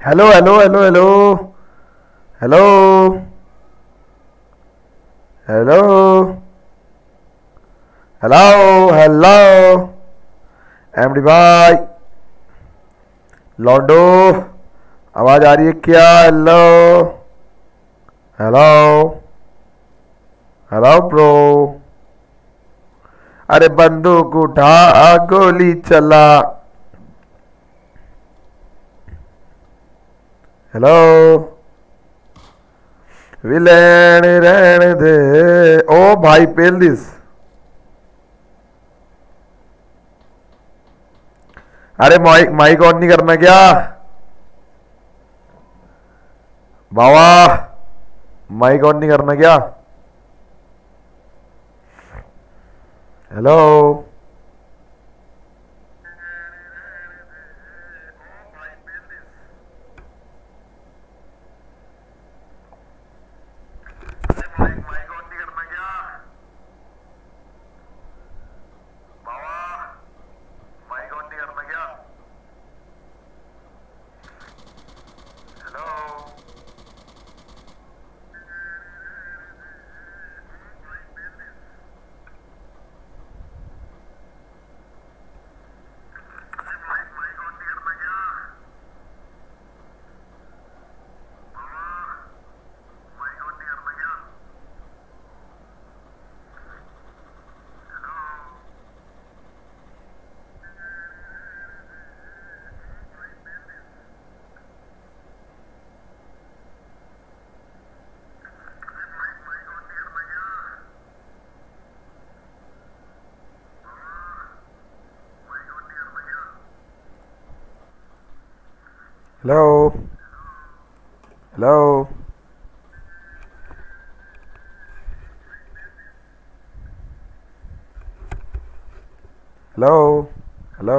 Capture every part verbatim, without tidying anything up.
Hello hello hello hello hello hello hello hello MD भाई लॉन्डो आवाज आ रही है क्या? Hello hello hello bro. अरे बंदूक उठा गोली चला। हेलो विलेन रहने दे। ओ भाई पेल दिस। अरे माइक माइक ऑन नहीं करना क्या बाबा? माइक ऑन नहीं करना क्या? Hello hello hello hello hello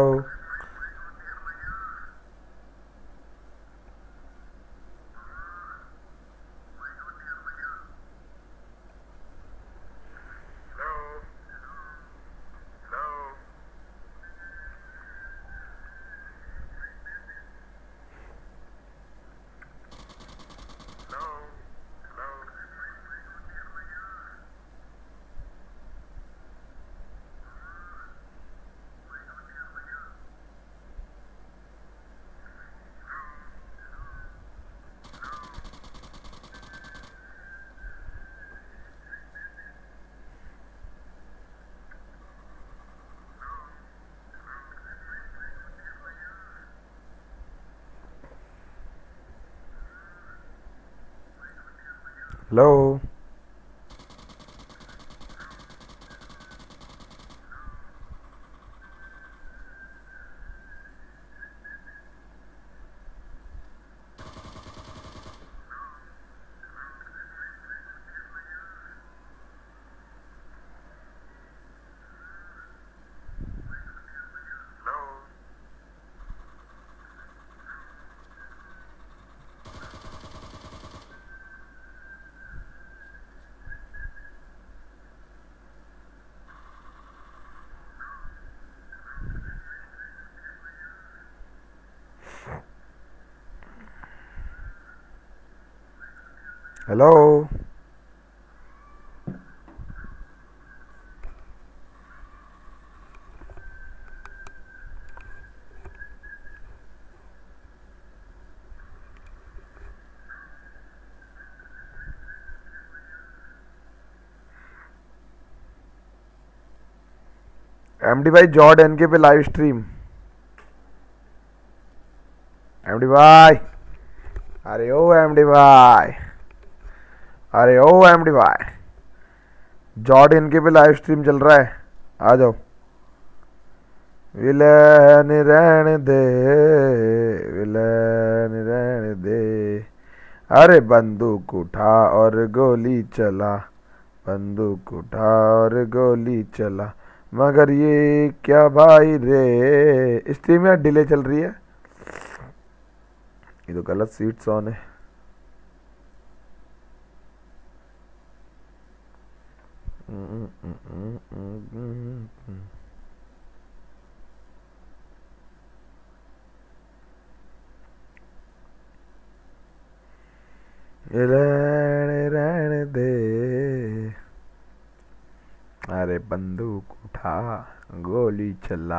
hello hello MD भाई जॉर्ड एनके पे लाइव स्ट्रीम। एमडी भाई अरे ओ एमडी भाई अरे ओ एमडी भाई जॉर्ड इनके पे लाइव स्ट्रीम चल रहा है। आ जाओ विलेन रहने दे विलेन रहने दे। अरे बंदूक उठा और गोली चला बंदूक उठा और गोली चला। मगर ये क्या भाई रे स्ट्रीम यार डिले चल रही है। ये तो गलत सीट्स ऑन है। रहने रहने दे। अरे बंदूक उठा गोली चला।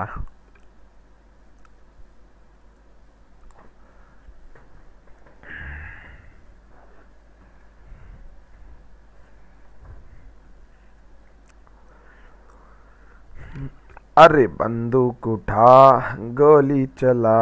अरे बंदूक उठा गोली चला।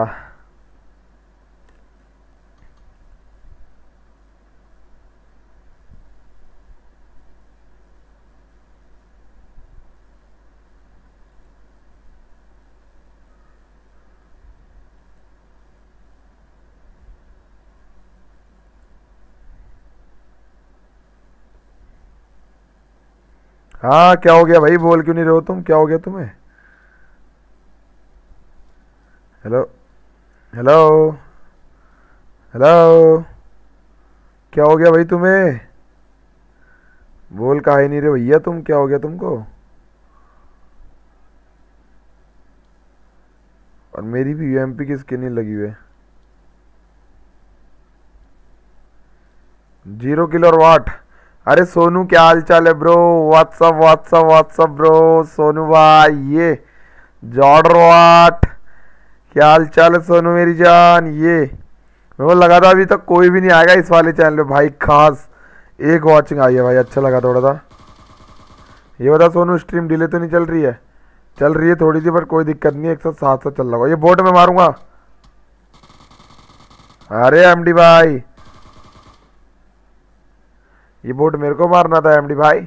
हाँ क्या हो गया भाई, बोल क्यों नहीं रहे हो तुम, क्या हो गया तुम्हें? हेलो हेलो हेलो, क्या हो गया भाई तुम्हें? बोल का ही नहीं रहे भैया तुम, क्या हो गया तुमको? और मेरी भी यूएमपी की स्किन ही लगी हुई है। जीरो किलो और वाट। अरे सोनू क्या हाल चाल है bro? What's up what's up what's up bro. Sonu भाई ये जॉर्डर वाट, क्या हाल चाल है सोनू मेरी जान? ये मेरे को लगा था अभी तक कोई भी नहीं आएगा इस वाले चैनल पे भाई, खास एक वॉचिंग आई है भाई, अच्छा लगा थोड़ा सा। ये बता सोनू स्ट्रीम डिले तो नहीं चल रही है? चल रही है थोड़ी सी, पर कोई दिक्कत नहीं है, एक साथ साथ साथ चल रहा होगा। ये बोट में मारूंगा। अरे एमडी भाई, ये बोट मेरे को मारना था एमडी भाई।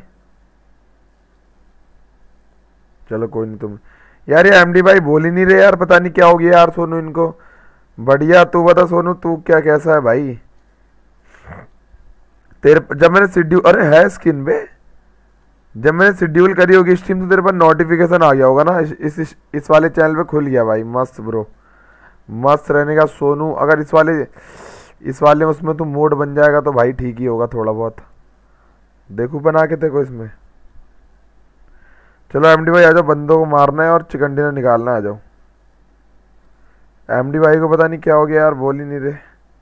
चलो कोई नहीं, तुम यार ये एमडी भाई बोल ही नहीं रहे यार, पता नहीं क्या हो गया यार सोनू इनको। बढ़िया, तू बता सोनू, तू क्या कैसा है भाई? तेरे जब मैंने शेड्यूल, अरे है स्किन पे, जब मैंने शेड्यूल करी होगी स्ट्रीम तो तेरे पर नोटिफिकेशन आ गया होगा ना, इस इस, इस वाले चैनल पे खुल गया भाई। मस्त ब्रो, मस्त रहने का सोनू। अगर इस वाले इस वाले उसमें तू मोड बन जाएगा तो भाई ठीक ही होगा थोड़ा बहुत। देखू बना के देखो इसमें। चलो एमडी भाई आ जाओ, बंदों को मारना है और चिकन डिनर निकालना है, आ जाओ। एमडी भाई को पता नहीं क्या हो गया यार, बोल ही नहीं रहे।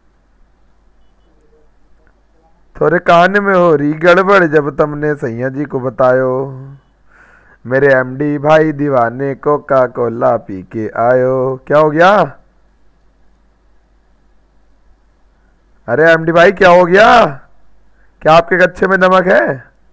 थोड़े कान में हो रही गड़बड़ जब तुमने सैया जी को बतायो, मेरे एमडी भाई दीवाने कोका कोला पी के आयो। क्या हो गया? अरे एमडी भाई क्या हो गया? क्या आपके कच्चे में नमक है?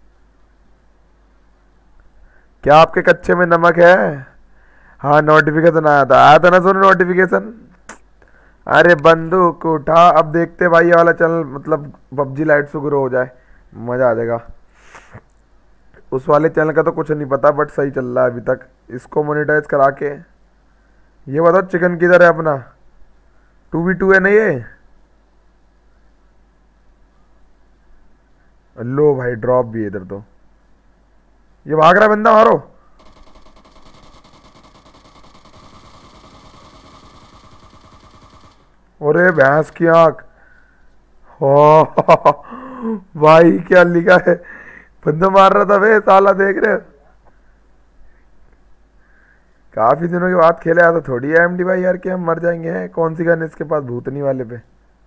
क्या आपके कच्चे में नमक है? हाँ नोटिफिकेशन आया था, आया था ना सुनो नोटिफिकेशन। अरे बंदूक उठा, अब देखते भाई ये वाला चैनल मतलब पबजी लाइट से ग्रो हो जाए, मजा आ जाएगा। उस वाले चैनल का तो कुछ नहीं पता, बट सही चल रहा है अभी तक। इसको मोनेटाइज करा के। ये बताओ चिकन किधर है अपना? टू वी टू है ना ये? लो भाई ड्रॉप भी है इधर तो। ये भाग रहा है बंदा, मारो। अरे भैंस की आंख। हो भाई क्या लिखा है? बंदा मार रहा था वे साला, देख रहे हो? काफी दिनों के बाद खेले, आया तो थोड़ी है एमडी भाई यार कि हम मर जाएंगे। हैं कौन सी गन इसके पास भूतनी वाले पे?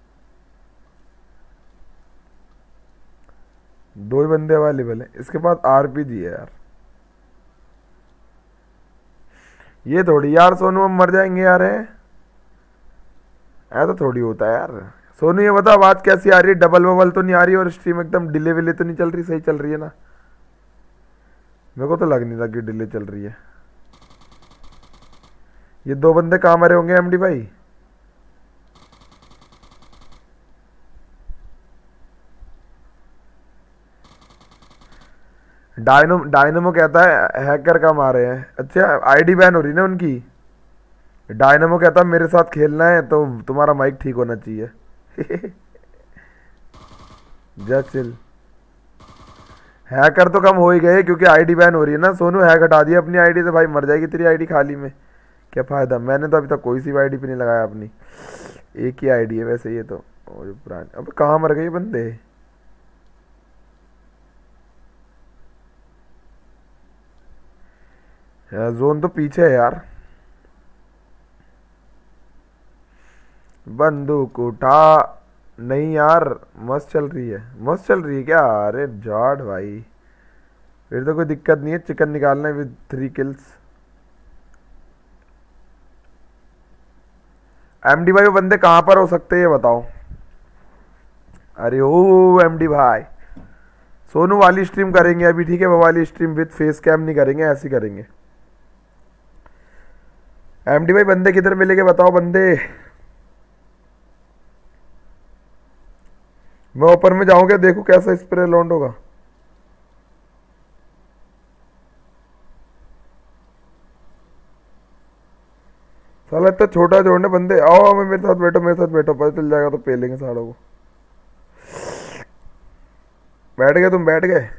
दो ही बंदे अवेलेबल है इसके पास, आरपीजी है यार। ये थोड़ी यार सोनू हम मर जाएंगे यार, है ऐसा थोड़ी होता है यार। सोनू ये बता आवाज कैसी आ रही है? डबल बबल तो नहीं आ रही और स्ट्रीम एकदम डिले विले तो नहीं चल रही? सही चल रही है ना? मेरे को तो लग नहीं रहा कि डिले चल रही है। ये दो बंदे कहाँ मरे होंगे एमडी भाई? डायनो डायनमो कहता है हैकर का मारे हैं। अच्छा आईडी बैन हो रही ना उनकी। डायनमो कहता है मेरे साथ खेलना है तो तुम्हारा माइक ठीक होना चाहिए। Just chill. हैकर तो कम हो ही गए क्योंकि आईडी बैन हो रही है ना। सोनू हैक हटा दिया अपनी आईडी से, भाई मर जाएगी तेरी आईडी खाली में, क्या फायदा? मैंने तो अभी तक कोई सी आईडी पे नहीं लगाया अपनी, एक ही आईडी है वैसे ये तो। और पुरानी, अब कहाँ मर गए बंदे? जोन तो पीछे है यार। बंदूक उठा नहीं यार, मस्त चल रही है, मस्त चल रही है क्या? अरे जॉड भाई, फिर तो कोई दिक्कत नहीं है चिकन निकालने विद थ्री किल्स। एमडी भाई वो बंदे कहाँ पर हो सकते हैं ये बताओ। अरे ओ एमडी भाई, सोनू वाली स्ट्रीम करेंगे अभी, ठीक है? वो वाली स्ट्रीम विद फेस कैम नहीं करेंगे, ऐसी करेंगे। एमडी भाई बंदे किधर मिलेंगे बताओ बंदे। मैं ऊपर में जाऊंगा, देखो कैसा स्प्रे लॉन्ड होगा। साला इतना छोटा जोड़ने बंदे, आओ मैं, मेरे साथ बैठो, मेरे साथ बैठो, पता चल जाएगा तो पेलेंगे सालों को। बैठ गए तुम, बैठ गए।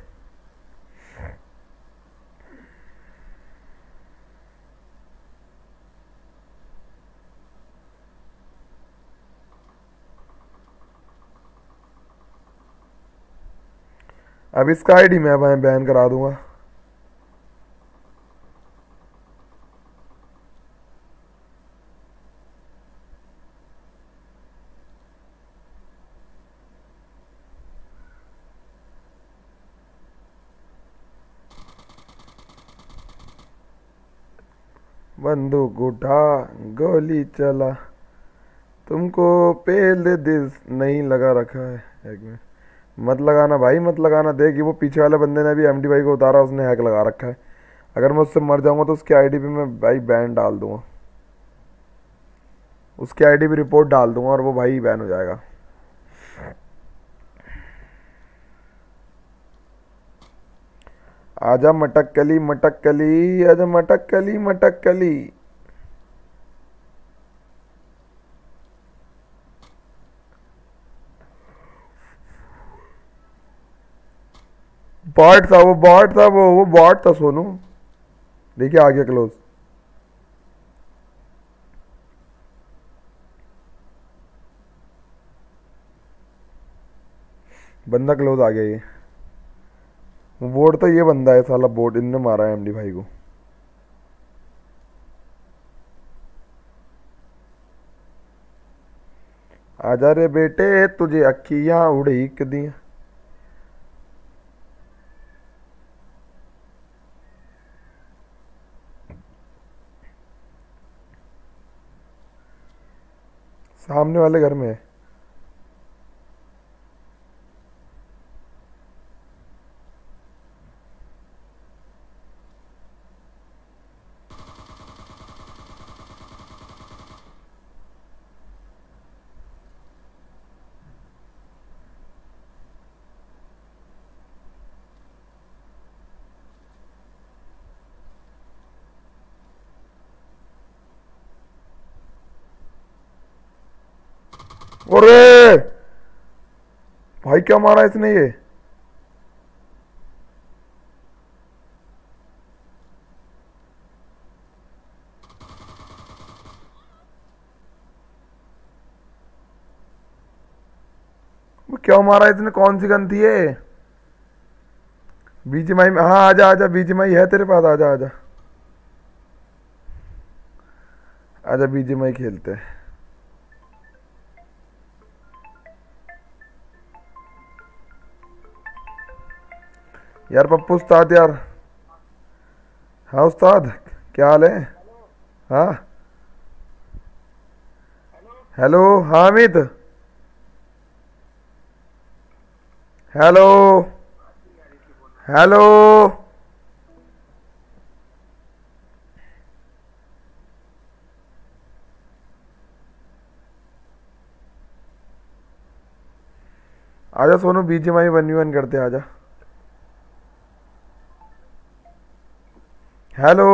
अब इसका आईडी मैं भाई बैन करा दूंगा। बंदूक उठा, गोली चला, तुमको पेल दे दिस नहीं लगा रखा है एक में। मत लगाना भाई, मत लगाना। देख वो पीछे वाले बंदे ने भी एमडी भाई को उतारा, उसने हैक लगा रखा है। अगर मैं उससे मर जाऊंगा तो उसकी आईडी पे मैं भाई बैन डाल दूंगा, उसकी आईडी पे रिपोर्ट डाल दूंगा और वो भाई बैन हो जाएगा। आजा मटक कली मटक कली, आजा मटक कली मटक कली। बॉट था वो, बॉट था वो वो बॉट था सोनू। देखिए आ गया क्लोज। बंदा क्लोज आ गया। ये बोट तो ये बंदा है साला, बोट इनने मारा है एमडी भाई को। आजा रे बेटे तुझे अखियां उड़ीक दी। सामने वाले घर में है। अरे भाई क्या मारा इसने ये। वो क्या मारा इसने, कौन सी गन थी ये? बीजीएमआई में, हाँ आजा आजा, बीजीएमआई है तेरे पास, आजा आजा आजा, बीजीएमआई खेलते हैं। यार पप्पू उस्ताद यार। हाँ उस्ताद, क्या हाल है? हाँ हेलो, हाँ अमित, हेलो हेलो। आजा सोनू, बीजीएमआई वन वन करते, आजा। Hello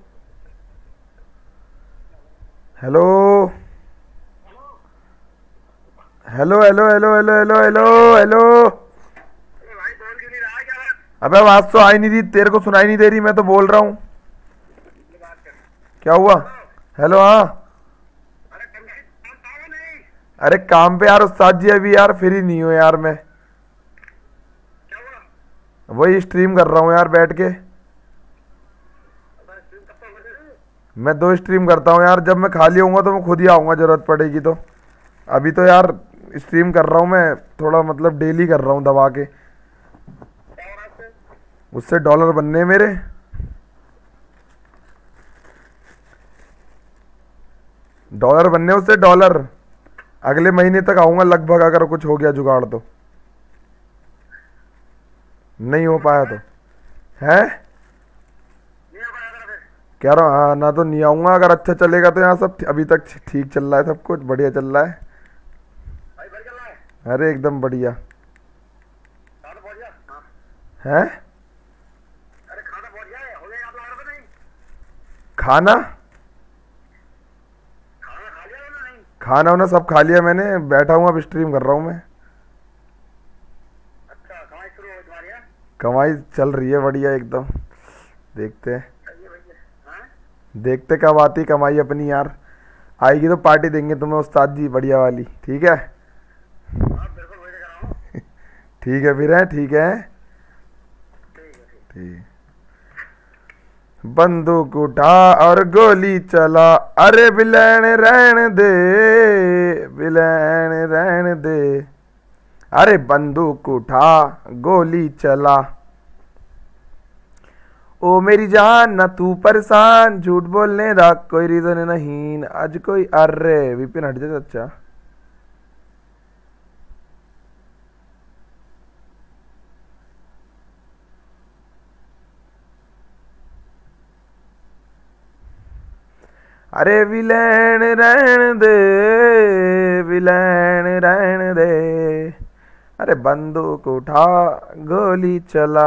hello hello hello hello hello hello hello hello. अबे आवाज तो आई नहीं रही तेरे को, सुनाई नहीं दे रही, मैं तो बोल रहा हूँ। क्या हुआ? हेलो हाँ। अरे काम पे यार उस्ताद जी, अभी यार फ्री नहीं हो यार मैं। वही स्ट्रीम कर रहा हूँ यार बैठ के। मैं दो स्ट्रीम करता हूँ यार, जब मैं खाली होऊंगा तो मैं खुद ही आऊँगा, ज़रूरत पड़ेगी तो। अभी तो यार स्ट्रीम कर रहा हूँ मैं, थोड़ा मतलब डेली कर रहा हूँ दबा के। उससे डॉलर बनने हैं मेरे। डॉलर बनने हैं उससे, डॉलर। अगले महीने तक आऊंगा लगभग, अगर कुछ हो गया जुगाड़ तो। नहीं हो पाया तो है, कह रहा हूँ हाँ ना, तो नहीं आऊंगा। अगर अच्छा चलेगा तो यहाँ सब अभी तक ठीक चल रहा है, सब कुछ बढ़िया चल रहा है। अरे एकदम बढ़िया है। खाना खाना उन्हें सब खा लिया मैंने, बैठा हूँ अब स्ट्रीम कर रहा हूँ मैं। कमाई चल रही है बढ़िया एकदम। देखते हैं, देखते कब आती कमाई अपनी यार। आएगी तो पार्टी देंगे तुम्हें उस्ताद जी, बढ़िया वाली। ठीक है ठीक है फिर, है ठीक है ठीक। बंदूक उठा और गोली चला, अरे बिलैन रहन दे, बिलैन रहन दे। अरे बंदूक उठा गोली चला, ओ मेरी जान ना तू परेशान, झूठ बोलने दा कोई रीजन नहीं आज कोई। अरे विपिन हट जा अच्छा। अरे विलैन रहन दे, विलैन रहन दे। अरे बंदूक उठा गोली चला।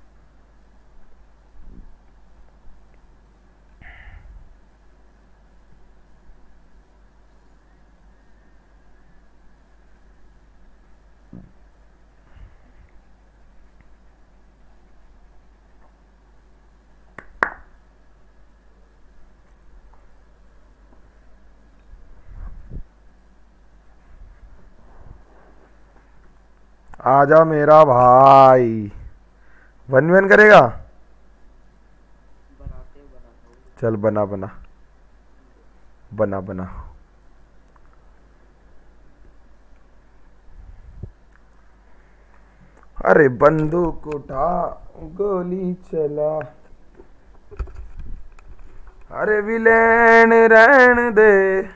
आजा मेरा भाई। वन वन करेगा, चल बना बना बना बना। अरे बंदूक उठा गोली चला, अरे विलेन रहन दे,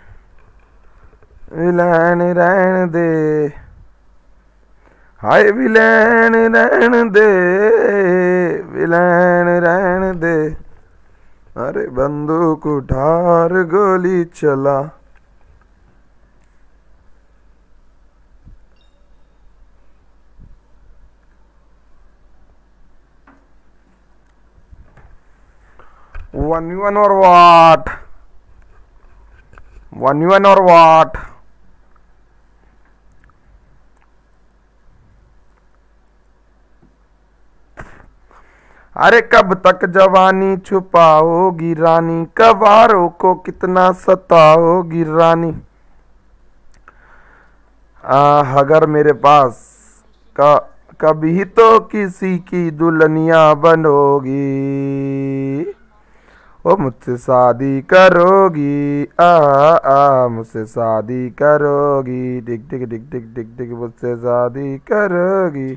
विलेन रहन दे। हाय विलेन रहन दे, विलेन रहन दे। अरे बंदूक उठा और गोली चला। वन वन और वाट, वन वन और वाट। अरे कब तक जवानी छुपाओगी रानी, कवारों को कितना सताओगी रानी। आ, अगर मेरे पास का कभी तो किसी की दुल्हनिया बनोगी, ओ मुझसे शादी करोगी, आ आ मुझसे शादी करोगी, टिक टिक टिक टिक टिक टिक मुझसे शादी करोगी।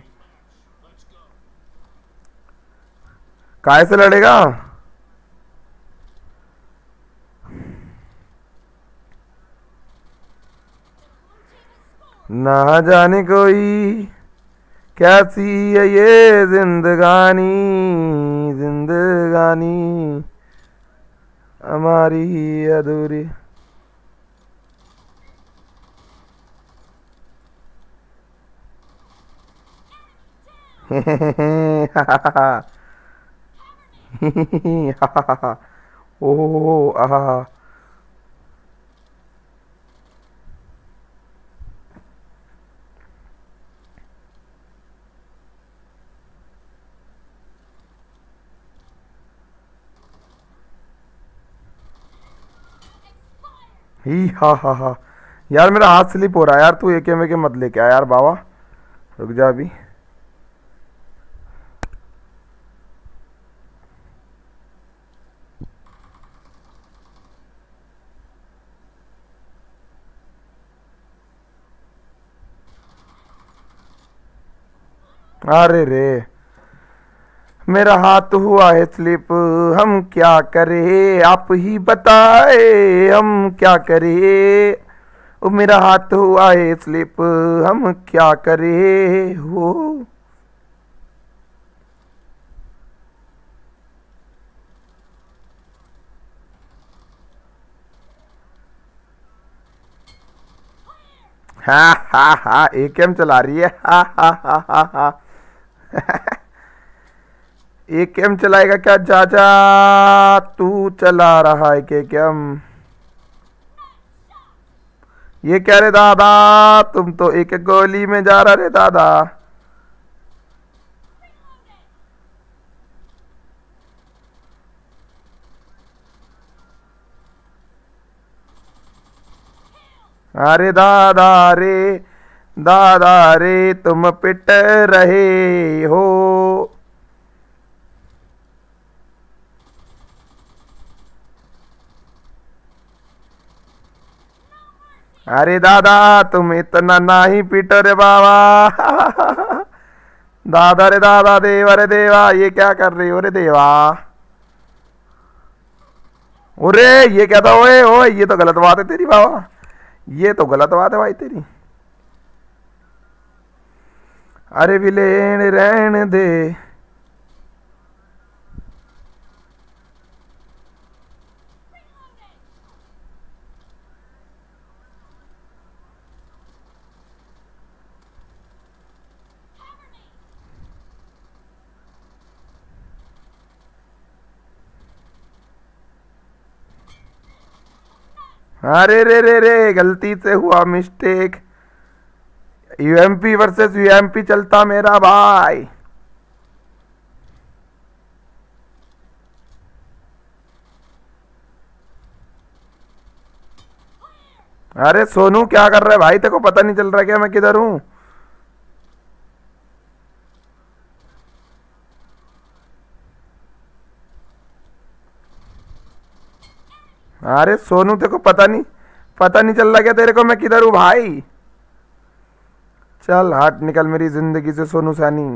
काय से लड़ेगा? ना जाने कोई कैसी है ये जिंदगानी, जिंदगानी हमारी अधूरी। ओ आहा। ही हा हा हा। यार मेरा हाथ स्लिप हो रहा है यार, तू एके में के मत लेके आ यार बाबा, रुक जा अभी। अरे रे, मेरा हाथ हुआ है स्लिप, हम क्या करें आप ही बताए, हम क्या करें। ओ मेरा हाथ हुआ है स्लिप, हम क्या करें हो। हा हा हा, एकेएम चला रही है, हा हा हा हा हा। एकेएम चलाएगा क्या चाचा, तू चला रहा है केकेएम। ये क्या रे दादा, तुम तो एक एक गोली में जा रहा रे दादा। अरे दादा रे, दादा रे तुम पिट रहे हो। अरे दादा तुम इतना ना ही पीटो रे बाबा। दादा रे दादा, देवा रे देवा, ये क्या कर रही हो रे देवा। अरे ये क्या था, ओए ओए, ये तो गलत बात है तेरी बाबा, ये तो गलत बात है भाई तेरी। अरे विलेन रहने दे। अरे रे रे रे, गलती से हुआ मिस्टेक। यूएमपी वर्सेस यूएमपी चलता मेरा भाई। अरे सोनू क्या कर रहा है भाई, तेरे को पता नहीं चल रहा क्या मैं किधर हूँ। अरे सोनू तेरे को पता नहीं, पता नहीं चल रहा क्या तेरे को मैं किधर हूँ भाई। चल हट निकल मेरी जिंदगी से सोनू सानी।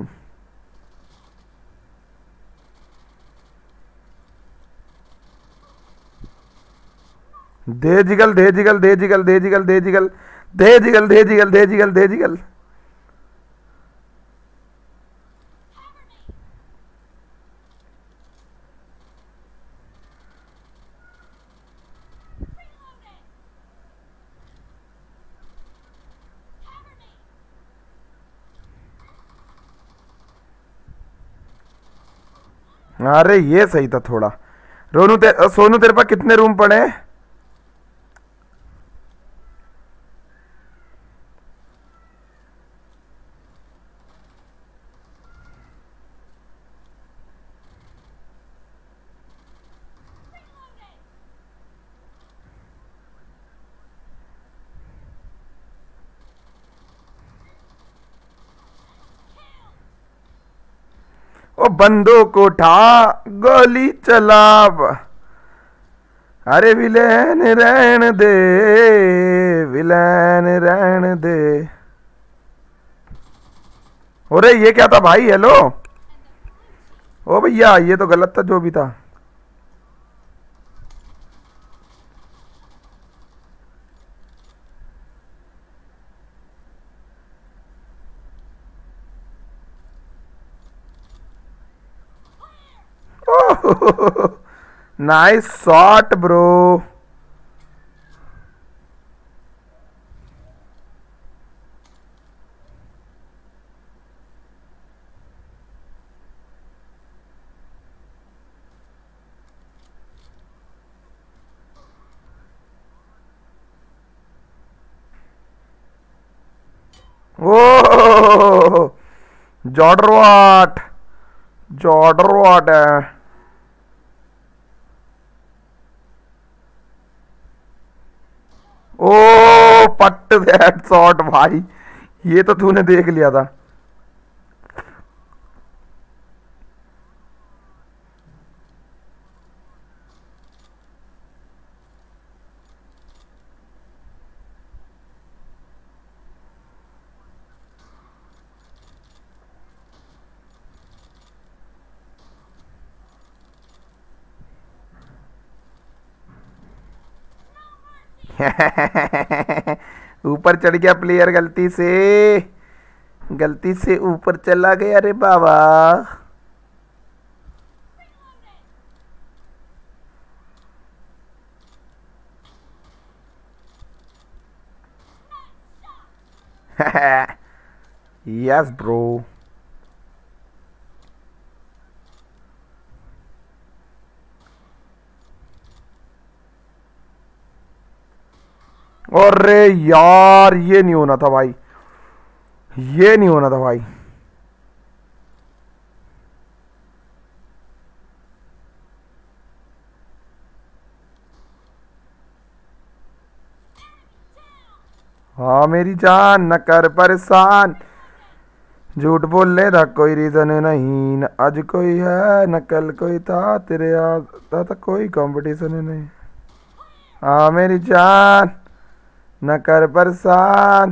दे जिगल दे जिगल दे जिगल दे जिगल दे जिगल दे जिगल दे जिगल दे जिगल दे जिगल। अरे ये सही था थोड़ा। रोनू ते, सोनू तेरे पास कितने रूम पड़े हैं। ओ बंदूक उठा, गोली चला। अरे विलेन रहन दे, विलेन रहन दे। अरे ये क्या था भाई, हेलो। ओ भैया ये तो गलत था जो भी था। Nice shot bro. ओ जॉर्डर वाट, जॉर्डर वाट है। ओ पट दैट शॉट भाई, ये तो तूने देख लिया था। ऊपर चढ़ गया प्लेयर, गलती से गलती से ऊपर चला गया रे बाबा। Yes bro. अरे यार ये नहीं होना था भाई, ये नहीं होना था भाई। हाँ मेरी जान न कर परेशान, झूठ बोलने का कोई रीजन नहीं, न आज कोई है न कल कोई था, तेरे आता था कोई कंपटीशन नहीं। हाँ मेरी जान न कर परेशान।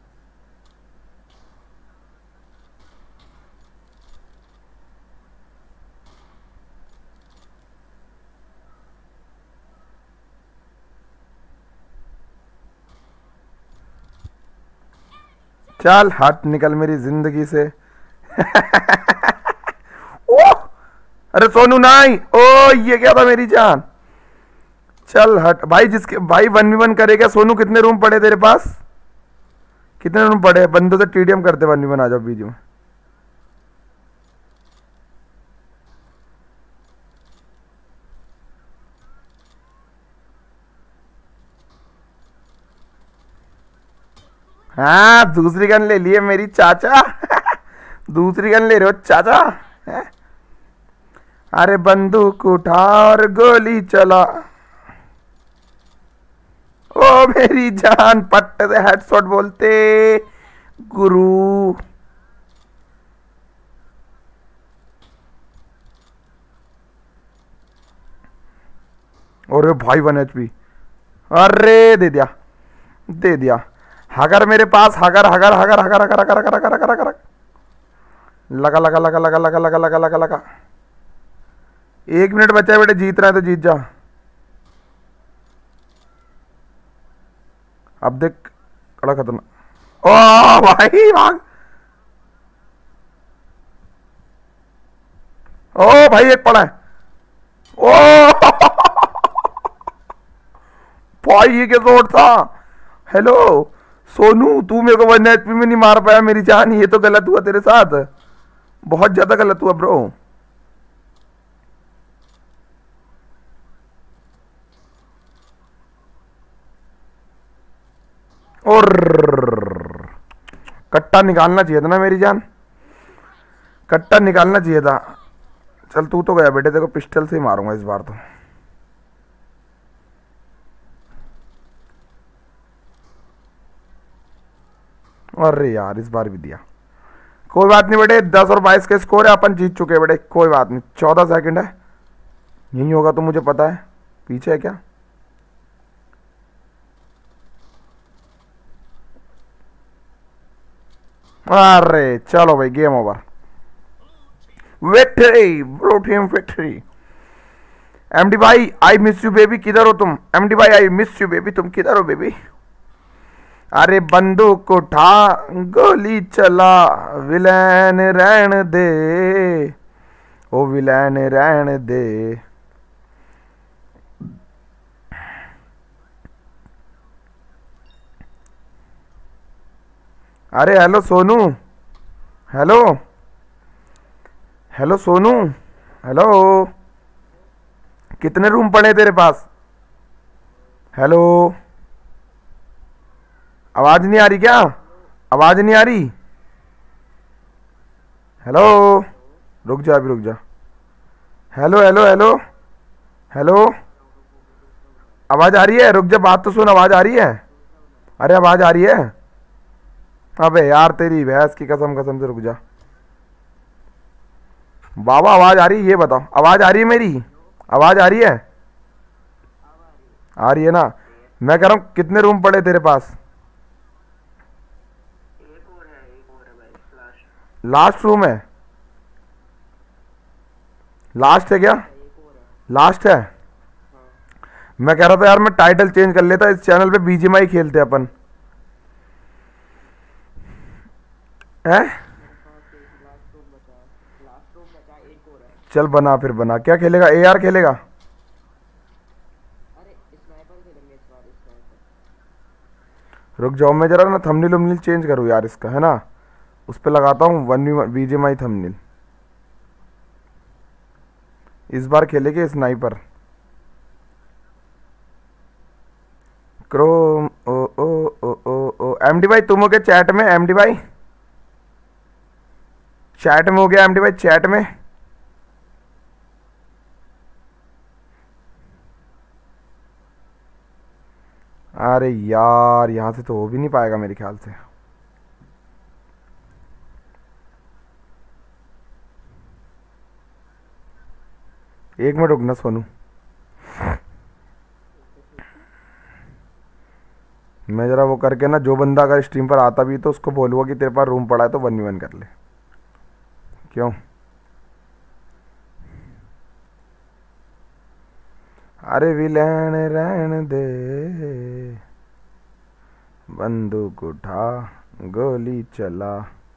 चल हट, निकल मेरी जिंदगी से। ओ अरे सोनू नहीं, ओ ये क्या था मेरी जान। चल हट भाई, जिसके भाई वन वी वन करेगा। सोनू कितने रूम पड़े तेरे पास, कितने रूम पड़े? बंदों से टीडीएम करते वन वी वन, आ जाओ बीच में। हाँ दूसरी गन ले लिए मेरी चाचा। दूसरी गन ले रहे हो चाचा है? अरे बंदूक उठा और गोली चला। ओ मेरी जान, पट्ट से हेडशॉट बोलते गुरु। अरे भाई वन एचपी, अरे दे दिया दे दिया। हगर मेरे पास, हगर हगर हगर हगर हगर हगर हगर हगर हगर हगर लगा लगा लगा लगा लगा लगा लगा लगा लगा। एक मिनट बचा है बेटे, जीत रहा है तो जीत जा। अब देख कड़ा खतरनाक। ओ भाई भाग। ओ भाई एक पड़ा है। ओ भाई ये क्या शॉट था। हेलो सोनू, तू मेरे को वन एचपी में नहीं मार पाया मेरी जान, ये तो गलत हुआ तेरे साथ, बहुत ज्यादा गलत हुआ ब्रो। और कट्टा निकालना चाहिए था ना मेरी जान, कट्टा निकालना चाहिए था। चल तू तो गया बेटे, देखो पिस्टल से ही मारूंगा इस बार तो। अरे यार इस बार भी दिया। कोई बात नहीं बेटे, दस और बाईस का स्कोर है, अपन जीत चुके हैं बेटे, कोई बात नहीं। चौदह सेकंड है, यही होगा तो मुझे पता है। पीछे है क्या? अरे चलो भाई game over, victory, blue team victory. MD भाई आई मिस यू बेबी, किधर हो तुम? एमडी भाई आई मिस यू बेबी, तुम किधर हो बेबी? अरे बंदूक उठा गोली चला, विलेन रहन दे, ओ विलेन रहन दे। अरे hello Sonu, hello hello Sonu, hello कितने रूम पड़े तेरे पास? हेलो आवाज नहीं आ रही क्या? आवाज नहीं आ रही? हेलो रुक जा, अभी रुक जा। हेलो हेलो हेलो हेलो आवाज आ रही है? रुक जा, बात तो सुन, आवाज आ रही है? अरे आवाज आ रही है? अबे यार तेरी भैंस की कसम, कसम से रुक जा बाबा। आवाज आ रही है? ये बताओ, आवाज आ रही है मेरी? आवाज आ रही है? आ रही है ना? मैं कह रहा हूँ कितने रूम पड़े तेरे पास? एक और है, एक और है भाई, लास्ट लास्ट रूम है? लास्ट है क्या? एक और है। लास्ट है? हाँ मैं कह रहा था यार मैं टाइटल चेंज कर लेता, इस चैनल पे बीजीएमआई खेलते अपन हैं। मेरे पास एक लास्ट रूम बचा है, लास्ट रूम बचा है, एक और है। चल बना फिर बना, क्या खेलेगा, ए आर खेलेगा? अरे स्नाइपर खेलेंगे इस बार, स्नाइपर। रुक जाओ मैं जरा ना थंबनेल वंबनेल चेंज करूँ यार इसका, है ना। उस पर लगाता हूँ वन वी बीजीएमआई थंबनेल। इस बार खेलेंगे स्नाइपर। क्रोम ओ ओ ओ ओ ओ एमडी भाई तुम हो गए चैट में? एमडी भाई चैट में हो गया? एमडी भाई चैट में? अरे यार यहाँ से तो हो भी नहीं पाएगा मेरे ख्याल से। एक मिनट रुकना सोनू, मैं जरा वो करके ना, जो बंदा अगर स्ट्रीम पर आता भी तो उसको बोलूँगा कि तेरे पास रूम पड़ा है तो वन वी वन कर ले। क्यों? अरे विलेन रहन दे, बंदूक उठा गोली चला।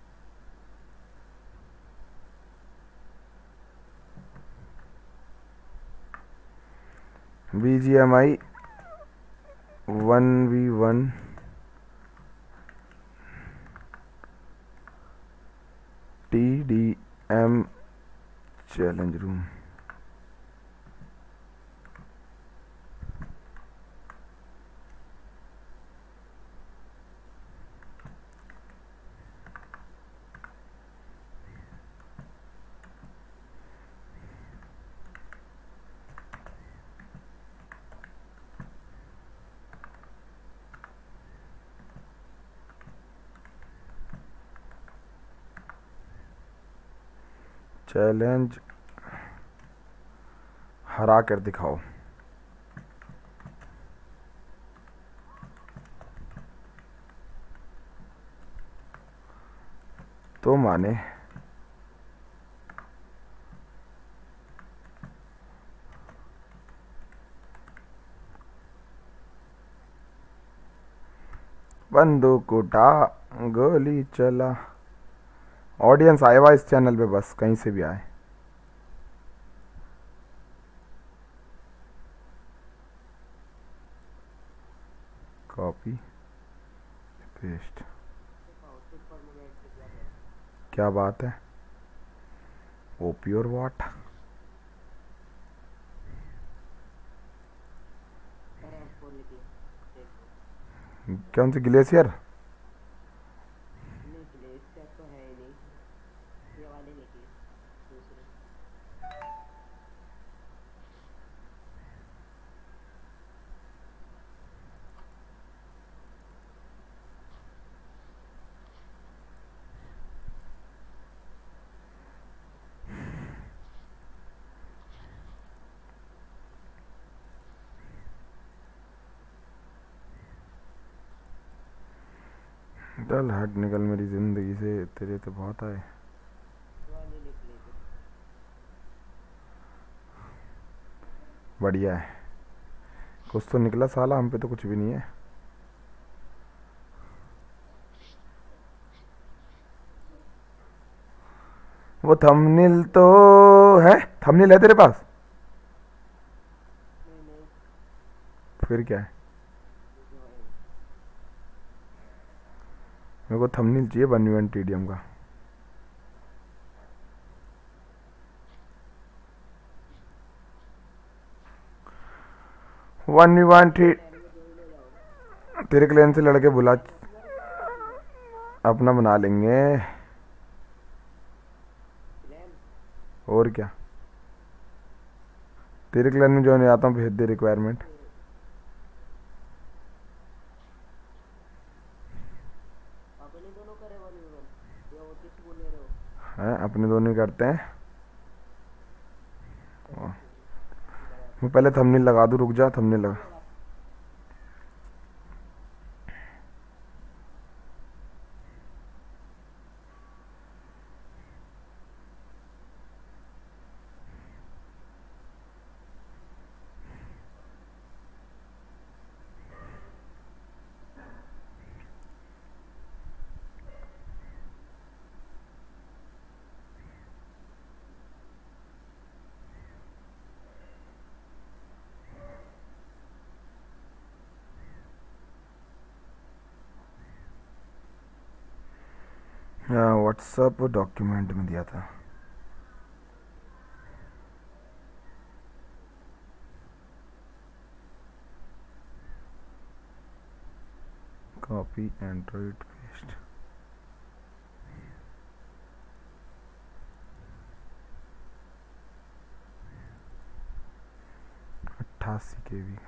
BGMI one v one T D M challenge room. Challenge हरा कर दिखाओ तो माने। बंदूक उठा गोली चला। ऑडियंस आए हुआ इस चैनल पे, बस कहीं से भी आए। Copy paste. क्या बात है? ओपी और वाट कौन सी ग्लेशियर? नहीं ग्लेशियर तो है ही नहीं, ये वाले निकले दूसरे। चल हट निकल मेरी जिंदगी से, तेरे तो बहुत आए। ये वाले निकले थे। बढ़िया है, कुछ तो निकला साला, हम पे तो कुछ भी नहीं है। वो थंबनेल तो है, थंबनेल है तेरे पास? नहीं नहीं, फिर क्या है? जो है मेरे को थंबनेल चाहिए वन वी वन टीडीएम का। वन वी वन टी तेरे क्लेन से लड़के बुला, अपना बना लेंगे। क्लैन। और क्या, तेरे क्लेन में जो नहीं आता हूँ भेज दे रिक्वायरमेंट। अपने दोनों करे वन वी वन, या वो किसी को ले रहे हो? हैं अपने दोनों ही करते हैं। चलो मैं पहले थंबनेल लगा दूँ, रुक जा थंबनेल लगा। हाँ व्हाट्सअप डॉक्यूमेंट में दिया था। Copy android paste. अट्ठासी के बी।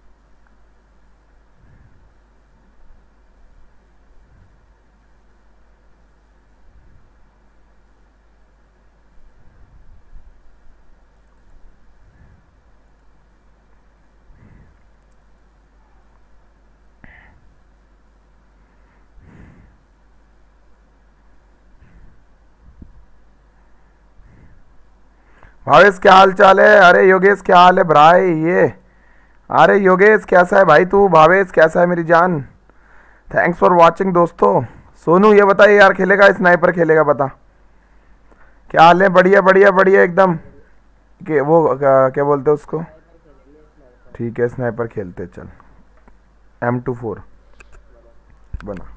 भावेश क्या हाल चाल है? अरे योगेश क्या हाल है भाई? ये अरे योगेश कैसा है भाई तू? भावेश कैसा है मेरी जान? थैंक्स फॉर वाचिंग दोस्तों। सोनू ये बताइए यार, खेलेगा स्नाइपर खेलेगा बता? क्या हाल है? बढ़िया बढ़िया बढ़िया एकदम। के वो क्या, क्या बोलते हैं उसको? स्नाइपर खेलेंगे स्नाइपर। ठीक है स्नाइपर खेलते चल। एम टू फोर बना। बना।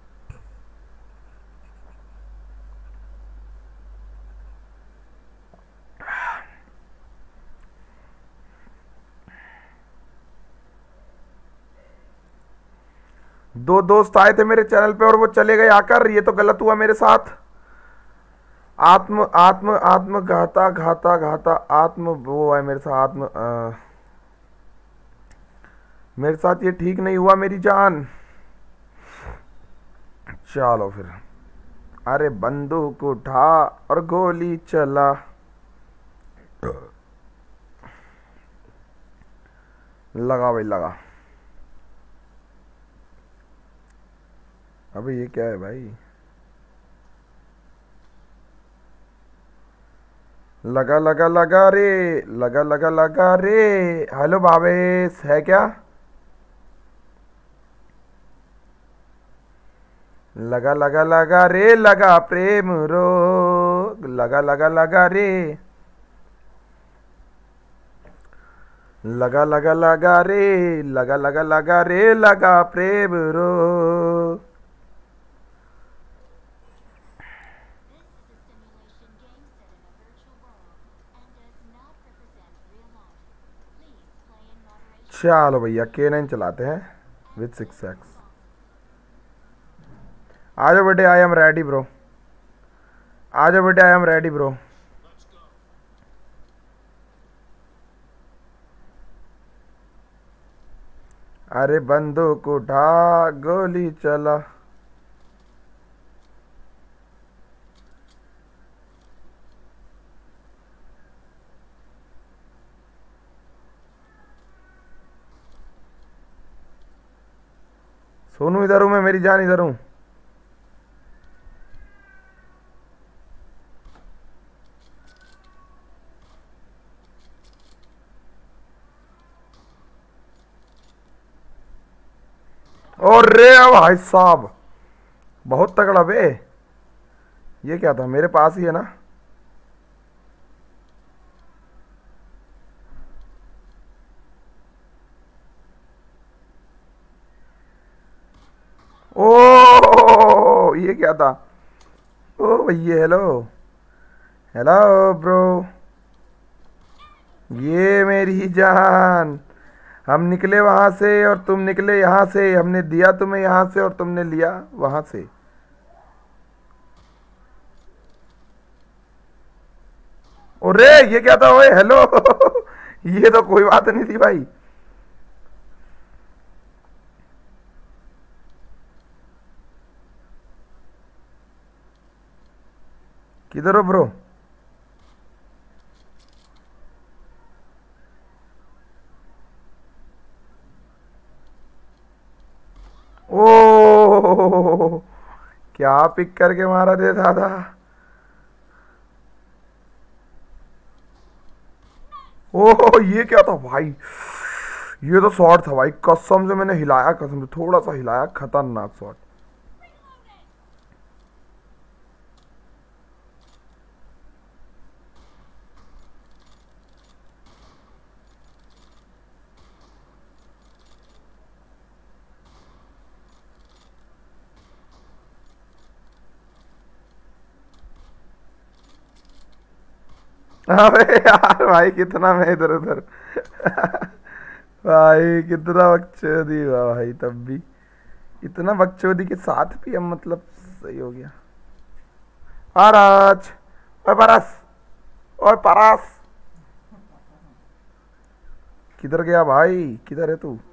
दो दोस्त आए थे मेरे चैनल पे और वो चले गए आकर, ये तो गलत हुआ मेरे साथ। आत्म आत्म आत्म घाता घाता घाता आत्म वो है मेरे साथ आत्म आ, मेरे साथ ये ठीक नहीं हुआ मेरी जान। चलो फिर। अरे बंदूक उठा और गोली चला। लगा भाई लगा। अबे ये क्या है भाई? लगा लगा लगा रे। लगा लगा लगा रे। हेलो भावेश है क्या? लगा लगा लगा रे लगा प्रेम रो। लगा लगा लगा रे। लगा लगा लगा रे। लगा लगा लगा रे लगा प्रेम रो। चलो भैया के नाइन चलाते हैं विथ सिक्स एक्स। आ जाओ बेटे, आई एम रेडी ब्रो। आ जाओ बेटे, आई एम रेडी ब्रो। अरे बंदूक उठा गोली चला। सोनू इधर हूं मैं, मेरी जान इधर हूं। और रे भाई साहब बहुत तगड़ा बे। ये क्या था? मेरे पास ही है ना। ओ ये क्या था? ओ भैया हेलो। Hello bro. ये मेरी जान। हम निकले वहां से और तुम निकले यहाँ से। हमने दिया तुम्हें यहाँ से और तुमने लिया वहां से। अरे ये क्या था? ओए हेलो। ये तो कोई बात नहीं थी भाई। किधर हो ब्रो? ओ क्या पिक करके मारा दे दादा। ओह ये क्या था भाई? ये तो शॉट था भाई, कसम से मैंने हिलाया, कसम से थोड़ा सा हिलाया, खतरनाक शॉट। अबे यार भाई कितना मैं इधर उधर भाई कितना बकचोदी हुआ भाई, तब भी इतना बकचोदी के साथ भी हम मतलब सही हो गया। पारस, ओए पारस, ओए पारस, किधर गया भाई, किधर है तू?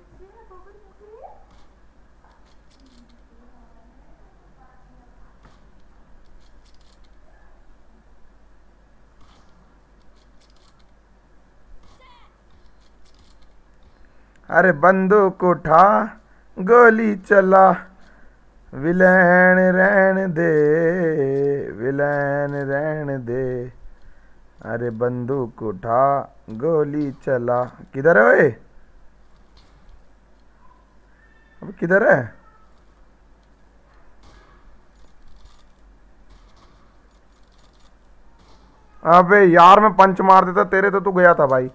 अरे बंदूक उठा, गोली चला, विलेन रहन दे, विलेन रहन दे। अरे बंदूक उठा, गोली चला। किधर है ओए? अब किधर है? अबे यार मैं पंच मार देता तेरे तो तू गया था भाई।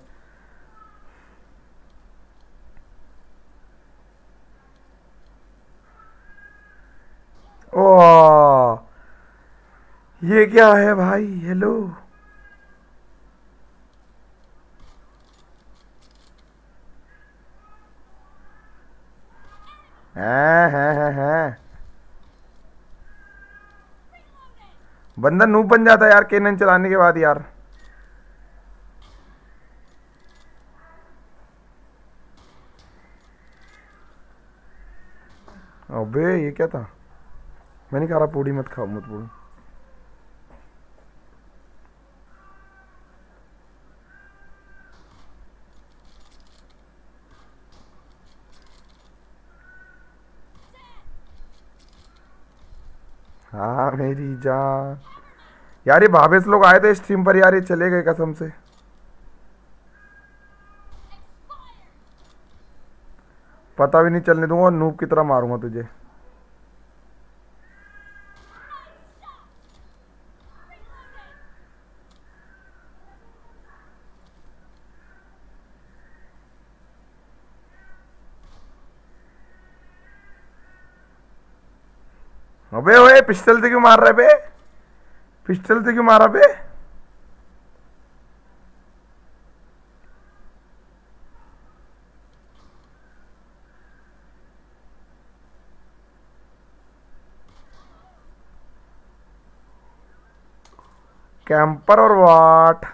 ओ ये क्या है भाई, हेलो। हैं हैं हैं हैं बंदा नूब बन जाता है यार केनन चलाने के बाद यार। अबे ये क्या था? मैं नहीं खा रहा पूड़ी, मत खाओ, मत पूड़ी। हाँ मेरी जान। यार ये भावेश लोग आए थे स्ट्रीम पर यार, ये चले गए कसम से। पता भी नहीं चलने दूंगा और नूब की तरह मारूंगा तुझे। अबे ओए पिस्टल से क्यों मार रहे बे? पिस्टल से क्यों मारा बे? कैंपर और वाट।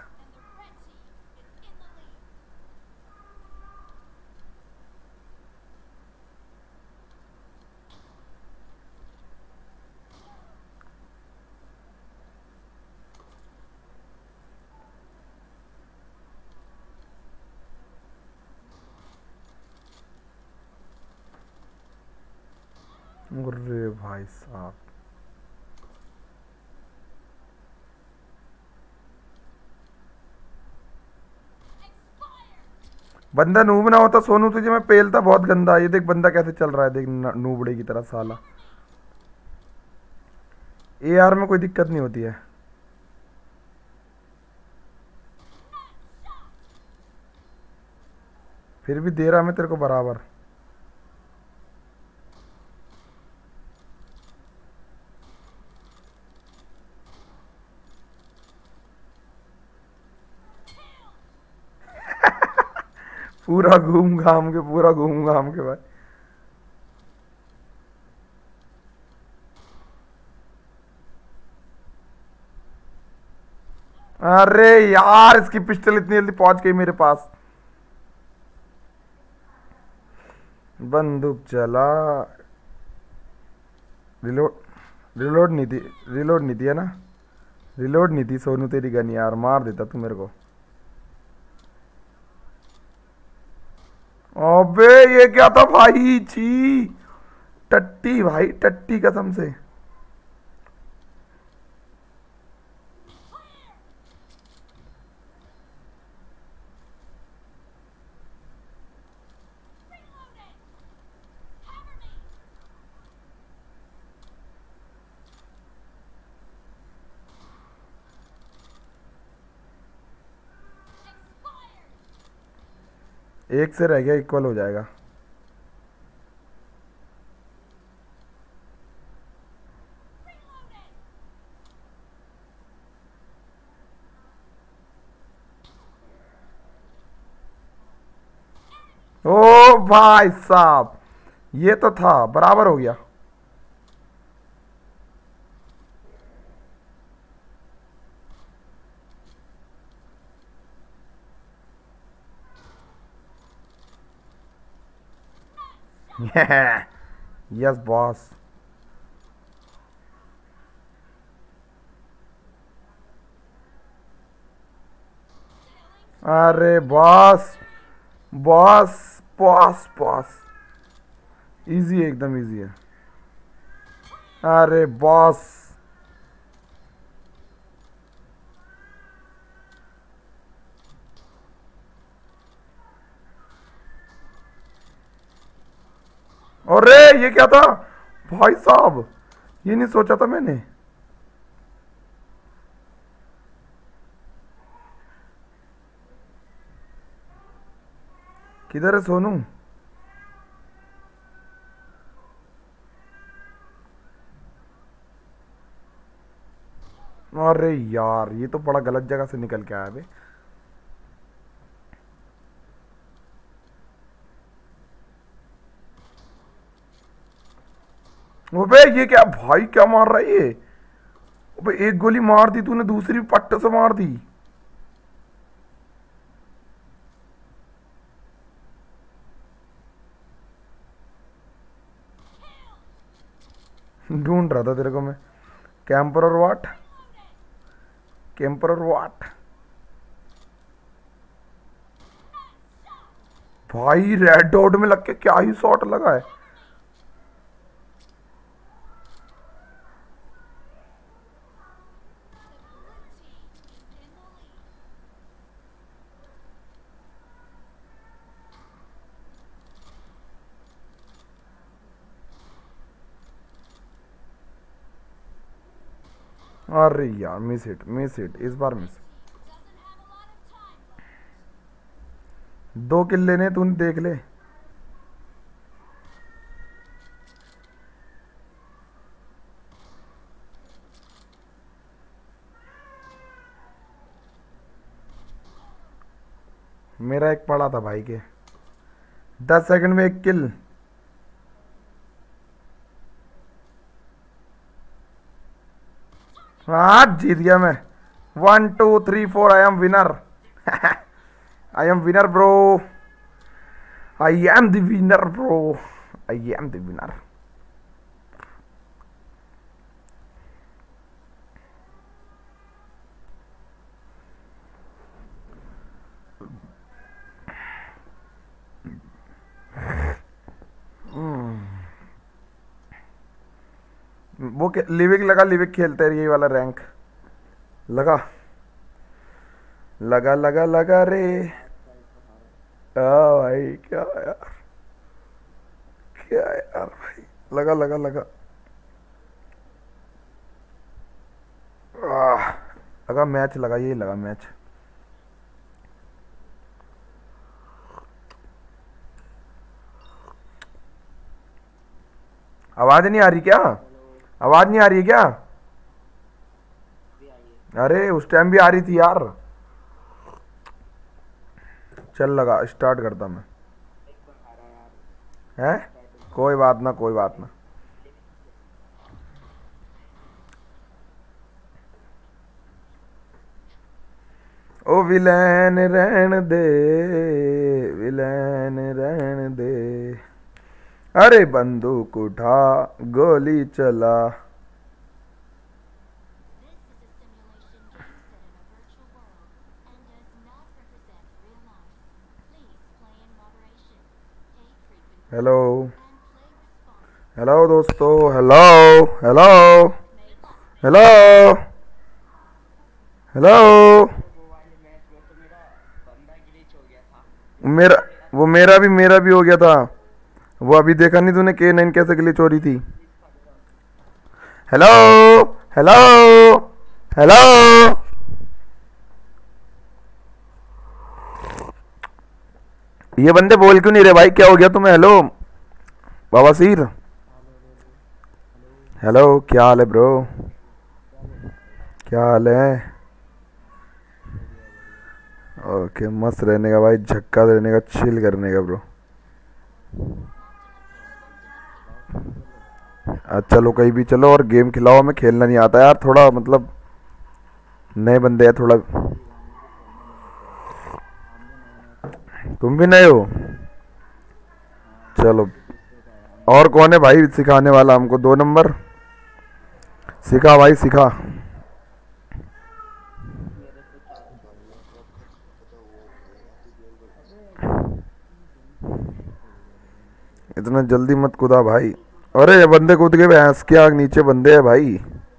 अरे भाई साहब, बंदा नूब ना होता सोनू तुझे मैं पेलता बहुत गंदा। ये देख बंदा कैसे चल रहा है, देख न- नूबड़े की तरह साला। ए आर में कोई दिक्कत नहीं होती है। फिर भी दे रहा मैं तेरे को बराबर। पूरा घूम घाम के, पूरा घूम घाम के भाई। अरे यार इसकी पिस्टल इतनी जल्दी पहुंच गई मेरे पास। बंदूक चला। रिलोड, रिलोड नहीं थी, रिलोड नहीं थी है ना? रिलोड नहीं थी सोनू तेरी गन यार, मार देता तू मेरे को। अबे ये क्या था भाई, छी। टट्टी भाई, टट्टी कसम से। एक से रह गया, इक्वल हो जाएगा। भाई साहब, ये तो था, बराबर हो गया। Yes boss. अरे boss boss boss boss, easy है, एकदम इजी है। अरे बॉस, अरे ये क्या था भाई साहब, ये नहीं सोचा था मैंने। किधर है सोनू? अरे यार, ये तो बड़ा गलत जगह से निकल के आया बे। अबे ये क्या भाई, क्या मार रहा है ये? अबे एक गोली मार दी तूने, दूसरी पट्टे से मार दी। ढूंढ रहा था तेरे को मैं। कैंपर और वाट, कैंपर और वाट। भाई रेड डॉट में लग के क्या ही शॉट लगा है। अरे यार, मिस हिट, मिस हिट, इस बार मिस। दो किल लेने तूने, देख ले। मेरा एक पड़ा था भाई के, दस सेकंड में एक किल। हाँ जीत गया मैं। One two three four, I am winner. I am winner bro, I am the winner bro, I am the winner. वो लिविक लगा, लिविक खेलते हैं, ये वाला रैंक लगा लगा लगा लगा रे। आ भाई क्या यार, क्या यार भाई, लगा लगा लगा आ, लगा मैच, लगा यही लगा मैच। आवाज नहीं आ रही क्या? आवाज नहीं आ रही है क्या? अरे उस टाइम भी आ रही थी यार। चल लगा, स्टार्ट करता मैं। है कोई बात ना, कोई बात ना। ओ विलैन रहन दे, विलैन रहन दे। अरे बंदूक उठा, गोली चला। हेलो हेलो दोस्तों, हेलो हेलो हेलो हेलो। मेरा वो मेरा भी मेरा भी हो गया था। वो अभी देखा नहीं तूने के नाइन कैसे ग्लिच हो रही थी? Hello hello hello. ये बंदे बोल क्यों नहीं रहे भाई, क्या हो गया तुम्हें? हेलो बाबासीर, हेलो, क्या हाल है ब्रो? क्या हाल है? ओके, मस्त रहने का भाई, झक्का रहने का, चिल करने का ब्रो। आज चलो कहीं भी चलो और गेम खिलाओ, हमें खेलना नहीं आता यार, थोड़ा मतलब नए बंदे हैं थोड़ा। तुम भी नए हो? चलो, और कौन है भाई सिखाने वाला हमको? दो नंबर सिखा भाई सिखा। इतना जल्दी मत कूदा भाई। अरे ये बंदे कूद गए भैंस की आग, नीचे बंदे हैं भाई।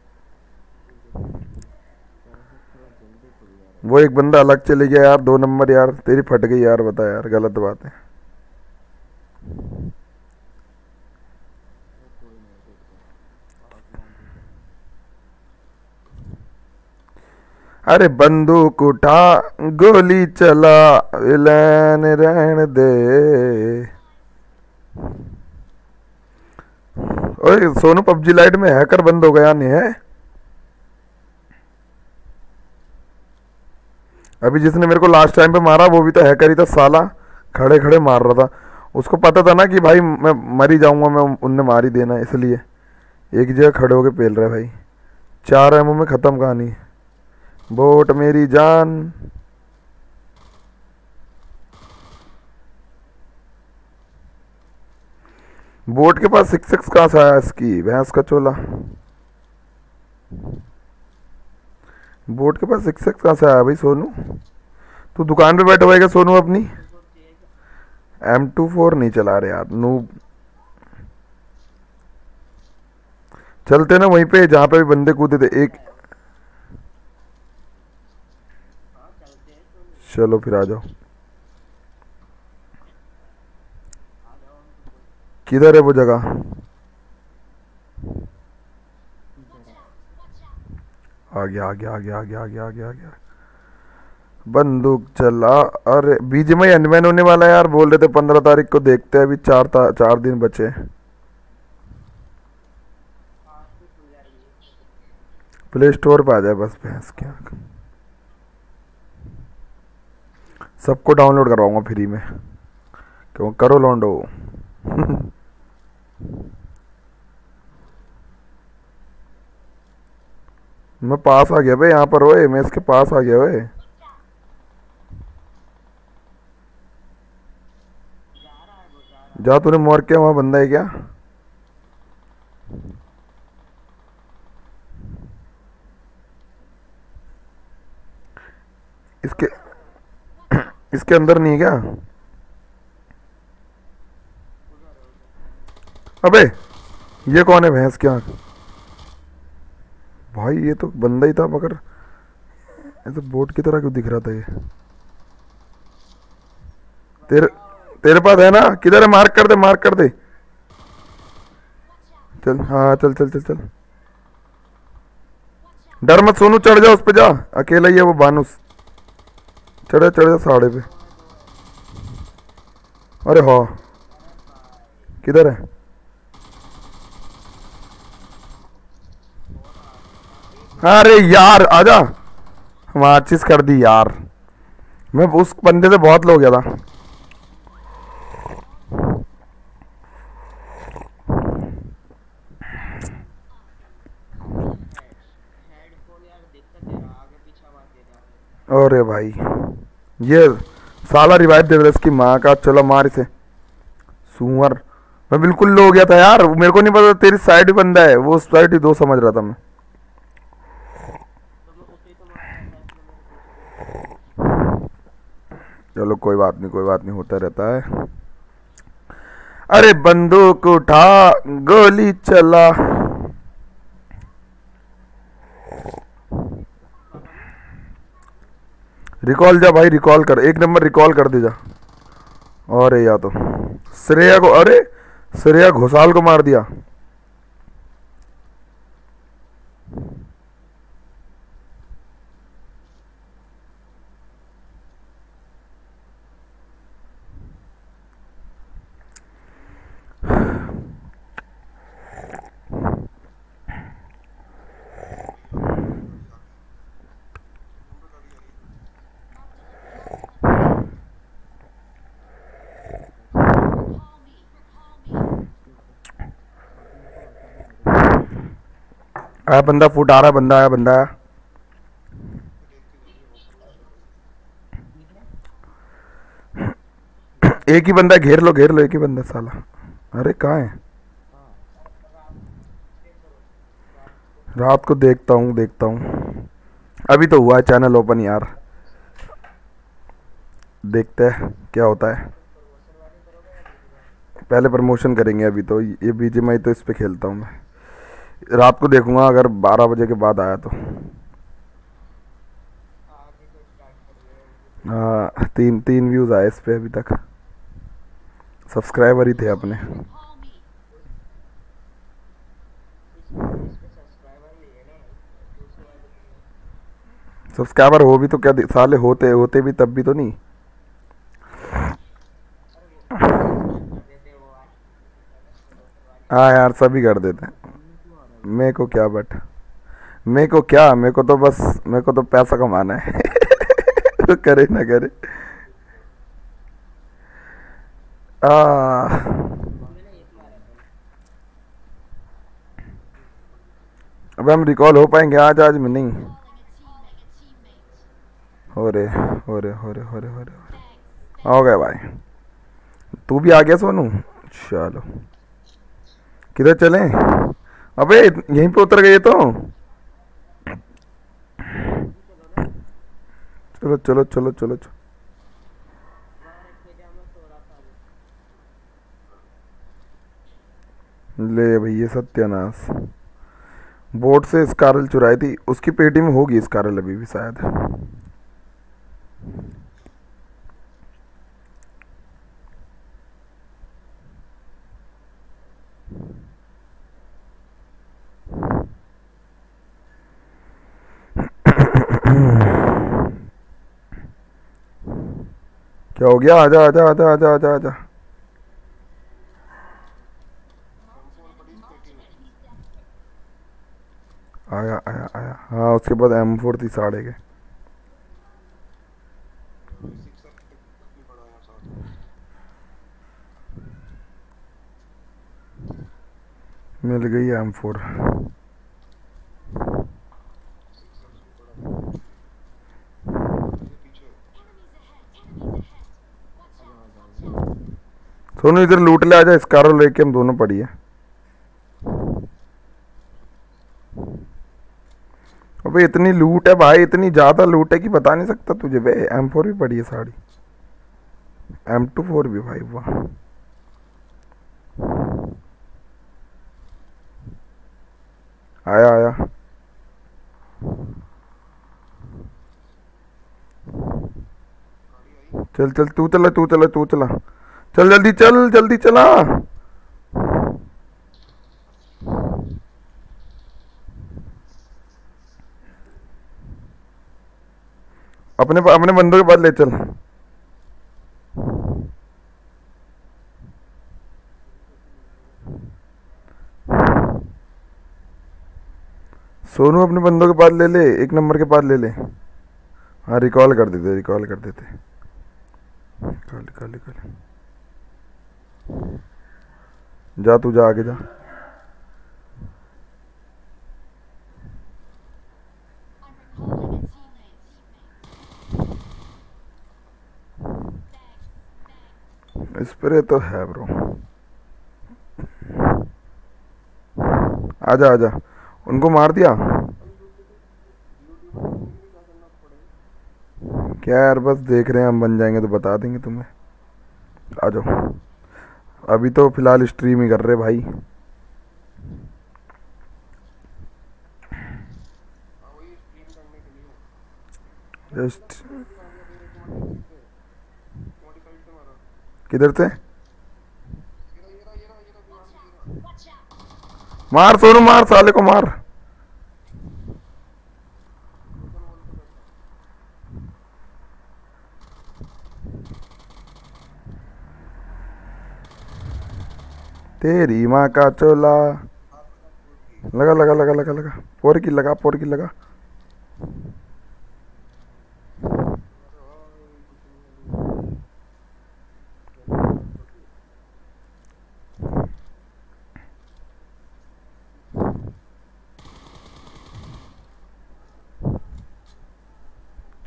वो एक बंदा अलग चले गया यार, दो नंबर यार तेरी फट गई यार, बता यार, गलत बात है। अरे बंदूक उठा गोली चला, विलेन रहन दे। ओए सोनू, पबजी लाइट में हैकर बंद हो गया नहीं है? अभी जिसने मेरे को लास्ट टाइम पे मारा वो भी तो हैकर ही था साला, खड़े खड़े मार रहा था। उसको पता था ना कि भाई मैं मर ही जाऊंगा, मैं उनने मार ही देना, इसलिए एक जगह खड़े होके पेल रहा है भाई। चार एमओ में खत्म कहानी। बोट मेरी जान। बोट के पास सिक्स सिक्स कहाँ से आया इसकी भैंस का चोला? बोट के पास सिक्स सिक्स कहाँ से आया भाई सोनू? तू दुकान पे बैठा हुआ है क्या सोनू अपनी? एम टू फोर नहीं चला रहे यार नूब। चलते ना वहीं पे जहाँ पे भी बंदे कूदे थे एक। चलो फिर आ जाओ। किधर है वो जगह? आ गया आ गया आ गया आ गया आ गया आ गया आ गया। बंदूक चला। अरे बीजीएमआई अनबैन होने वाला है यार, बोल रहे थे पंद्रह तारीख को, देखते हैं अभी चार ता, चार दिन बचे। प्ले स्टोर पे आ जाए बस भैंस क्या। सबको डाउनलोड करवाऊंगा फ्री में, क्यों? करो लौंडो। मैं पास आ गया भाई यहाँ पर, ओए मैं इसके पास आ गया ओए। जा तूने मोर के वहां बंदा है क्या? इसके इसके अंदर नहीं है क्या? अबे ये कौन है भैंस क्या? भाई ये तो बंदा ही था, मगर ऐसे बोट की तरह क्यों दिख रहा था ये? तेरे तेरे पास है ना? किधर है? मार्क कर दे, मार्क कर दे। चल हाँ चल चल चल चल। डर मत सोनू, चढ़ जा उस पे, जा अकेला ही है वो बानुस। चढ़ जा चढ़ जा साढ़े पे। अरे हाँ किधर है? अरे यार आजा, माचिस कर दी यार। मैं उस बंदे से बहुत लो गया था। अरे भाई ये साला रिवाइव दे दे इसकी माँ का। चलो मार इसे सुअर। मैं बिल्कुल लो गया था यार, मेरे को नहीं पता तेरी साइड ही बंदा है, वो उस साइड ही दो समझ रहा था मैं। चलो कोई बात नहीं कोई बात नहीं, होता रहता है। अरे बंदूक उठा गोली चला। रिकॉल जा भाई, रिकॉल कर, एक नंबर रिकॉल कर दे जा। और या तो श्रेया को, अरे श्रेया घोषाल को मार दिया। आया बंदा, फुट आ रहा है, बंदा आया, बंदा आया। एक ही बंदा, घेर लो घेर लो, एक ही बंदा साला। अरे कहाँ है? रात को देखता हूँ देखता हूँ, अभी तो हुआ है चैनल ओपन यार, देखते हैं क्या होता है। पहले प्रमोशन करेंगे, अभी तो ये बीजीएमआई तो इस पे खेलता हूँ मैं, रात को देखूंगा अगर बारह बजे के बाद आया तो। हाँ, तीन तीन व्यूज आए इस पे अभी तक, सब्सक्राइबर ही थे अपने। सब्सक्राइबर हो भी तो क्या दि- साले, होते होते भी तब भी तो नहीं। हाँ यार सभी कर देते हैं, मेरे को क्या, बट मेरे को क्या, मेरे को तो बस, मेरे को तो पैसा कमाना है। तो करे ना करे। आ, अब हम रिकॉल हो पाएंगे आज? आज में नहीं हो रहे, हो रहे हो रहे हो रहे हो रहे हो गए भाई। तू भी आ गया सोनू? चलो, किधर चलें? अबे यहीं पे उतर गए तो। चलो चलो चलो चलो, चलो। ले भैया सत्यानाश, बोट से स्कारल चुराई थी, उसकी पेटी में होगी स्कारल अभी भी शायद। क्या हो गया? आजा आजा आजा आजा आजा आजा। आया आया आया, हाँ उसके बाद एम फोर थी साढ़े के। मिल गई एम फोर। सोनू इधर लूट ले, आजा, स्कारो लेके हम दोनों पड़ी है। अबे इतनी लूट है भाई, इतनी ज्यादा लूट है कि बता नहीं सकता तुझे बे। एम फोर भी पड़ी है साड़ी, एम टू फोर भी भाई, वाह। आया आया, चल चल, तू चला तू चला तू चला, चल जल्दी चल जल्दी चला। अपने अपने बंदों के पास ले चल। सोनू अपने बंदों के पास ले ले, एक नंबर के पास ले ले। हाँ रिकॉल कर देते, रिकॉल कर देते। निकाल निकाल निकाल, जा तू जा, आगे जा। स्प्रे तो है ब्रो, आजा आजा, उनको मार दिया क्या यार? बस देख रहे हैं, हम बन जाएंगे तो बता देंगे तुम्हें। आ जाओ, अभी तो फिलहाल स्ट्रीम ही कर रहे भाई। जस्ट किधर से मार सोनू, मार साले को मार। तेरी माँ का चोला, लगा लगा लगा लगा लगा, फोर की लगा, फोर की लगा।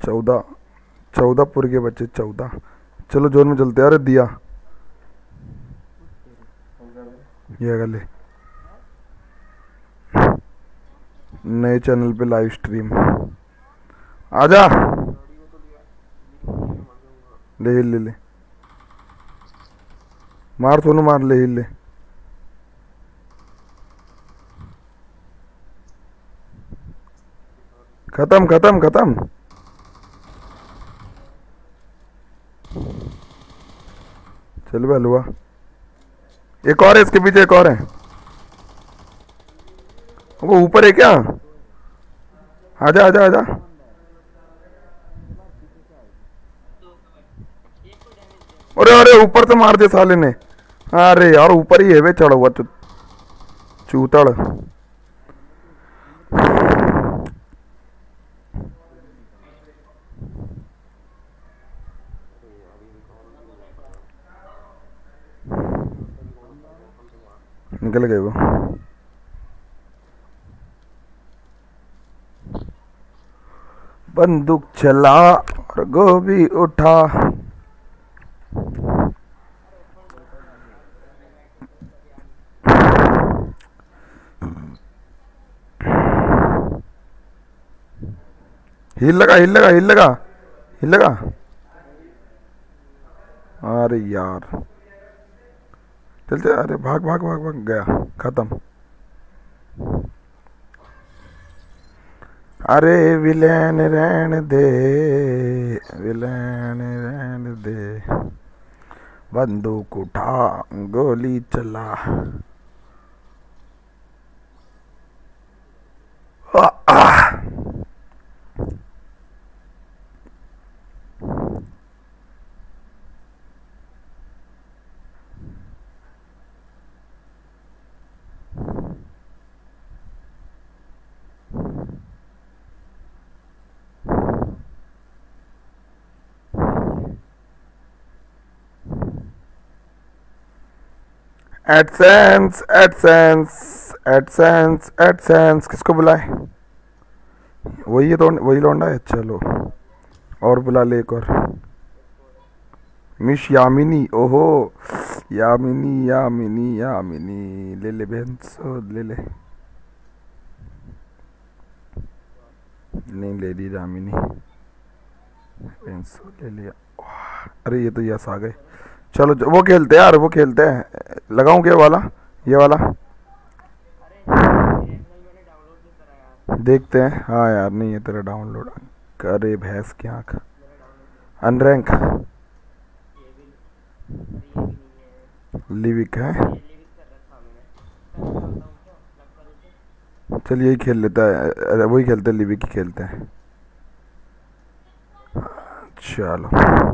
चौदह चौदह पूरे के बच्चे चौदह। चलो जोन में चलते हैं। अरे दिया ये गले नए चैनल पे लाइव स्ट्रीम। आजा ले हिल ले ले मार सोनू मार ले हिल ले। खत्म खत्म खत्म। चल बे हलवा। एक और है इसके पीछे एक और है। वो ऊपर है क्या? आजा आजा आजा। अरे अरे ऊपर से मार दे साले ने। अरे यार ऊपर ही है वे चढ़ा हुआ चू- चूतड़। निकल गए वो। बंदूक चला और गोभी उठा। हिल लगा हिल लगा हिल लगा हिल लगा। अरे यार चलते। अरे भाग भाग भाग भाग गया खत्म। अरे विलेन रहन दे विलेन रहन दे। बंदूक उठा गोली चला। आ, आ। एडसेंस एडसेंस एडसेंस एडसेंस किसको बुलाए? वही है तो वही लौंडा है। चलो और बुला ले एक और। मिश यामिनी। ओहो यामिनी यामिनी यामिनी ले ले बहन सो ले ले। नहीं ले ली यामिनी बहन सो ले लिया। अरे ये तो यस आ गए। चलो वो खेलते हैं यार वो खेलते हैं। लगाऊं क्या वाला ये वाला? देखते हैं। हाँ यार नहीं है तेरा डाउनलोड। करे भैंस की आँख। अनरैंक लिविक है। चल यही खेल लेता है। अरे वही खेलते हैं लिविक ही खेलते हैं। चलो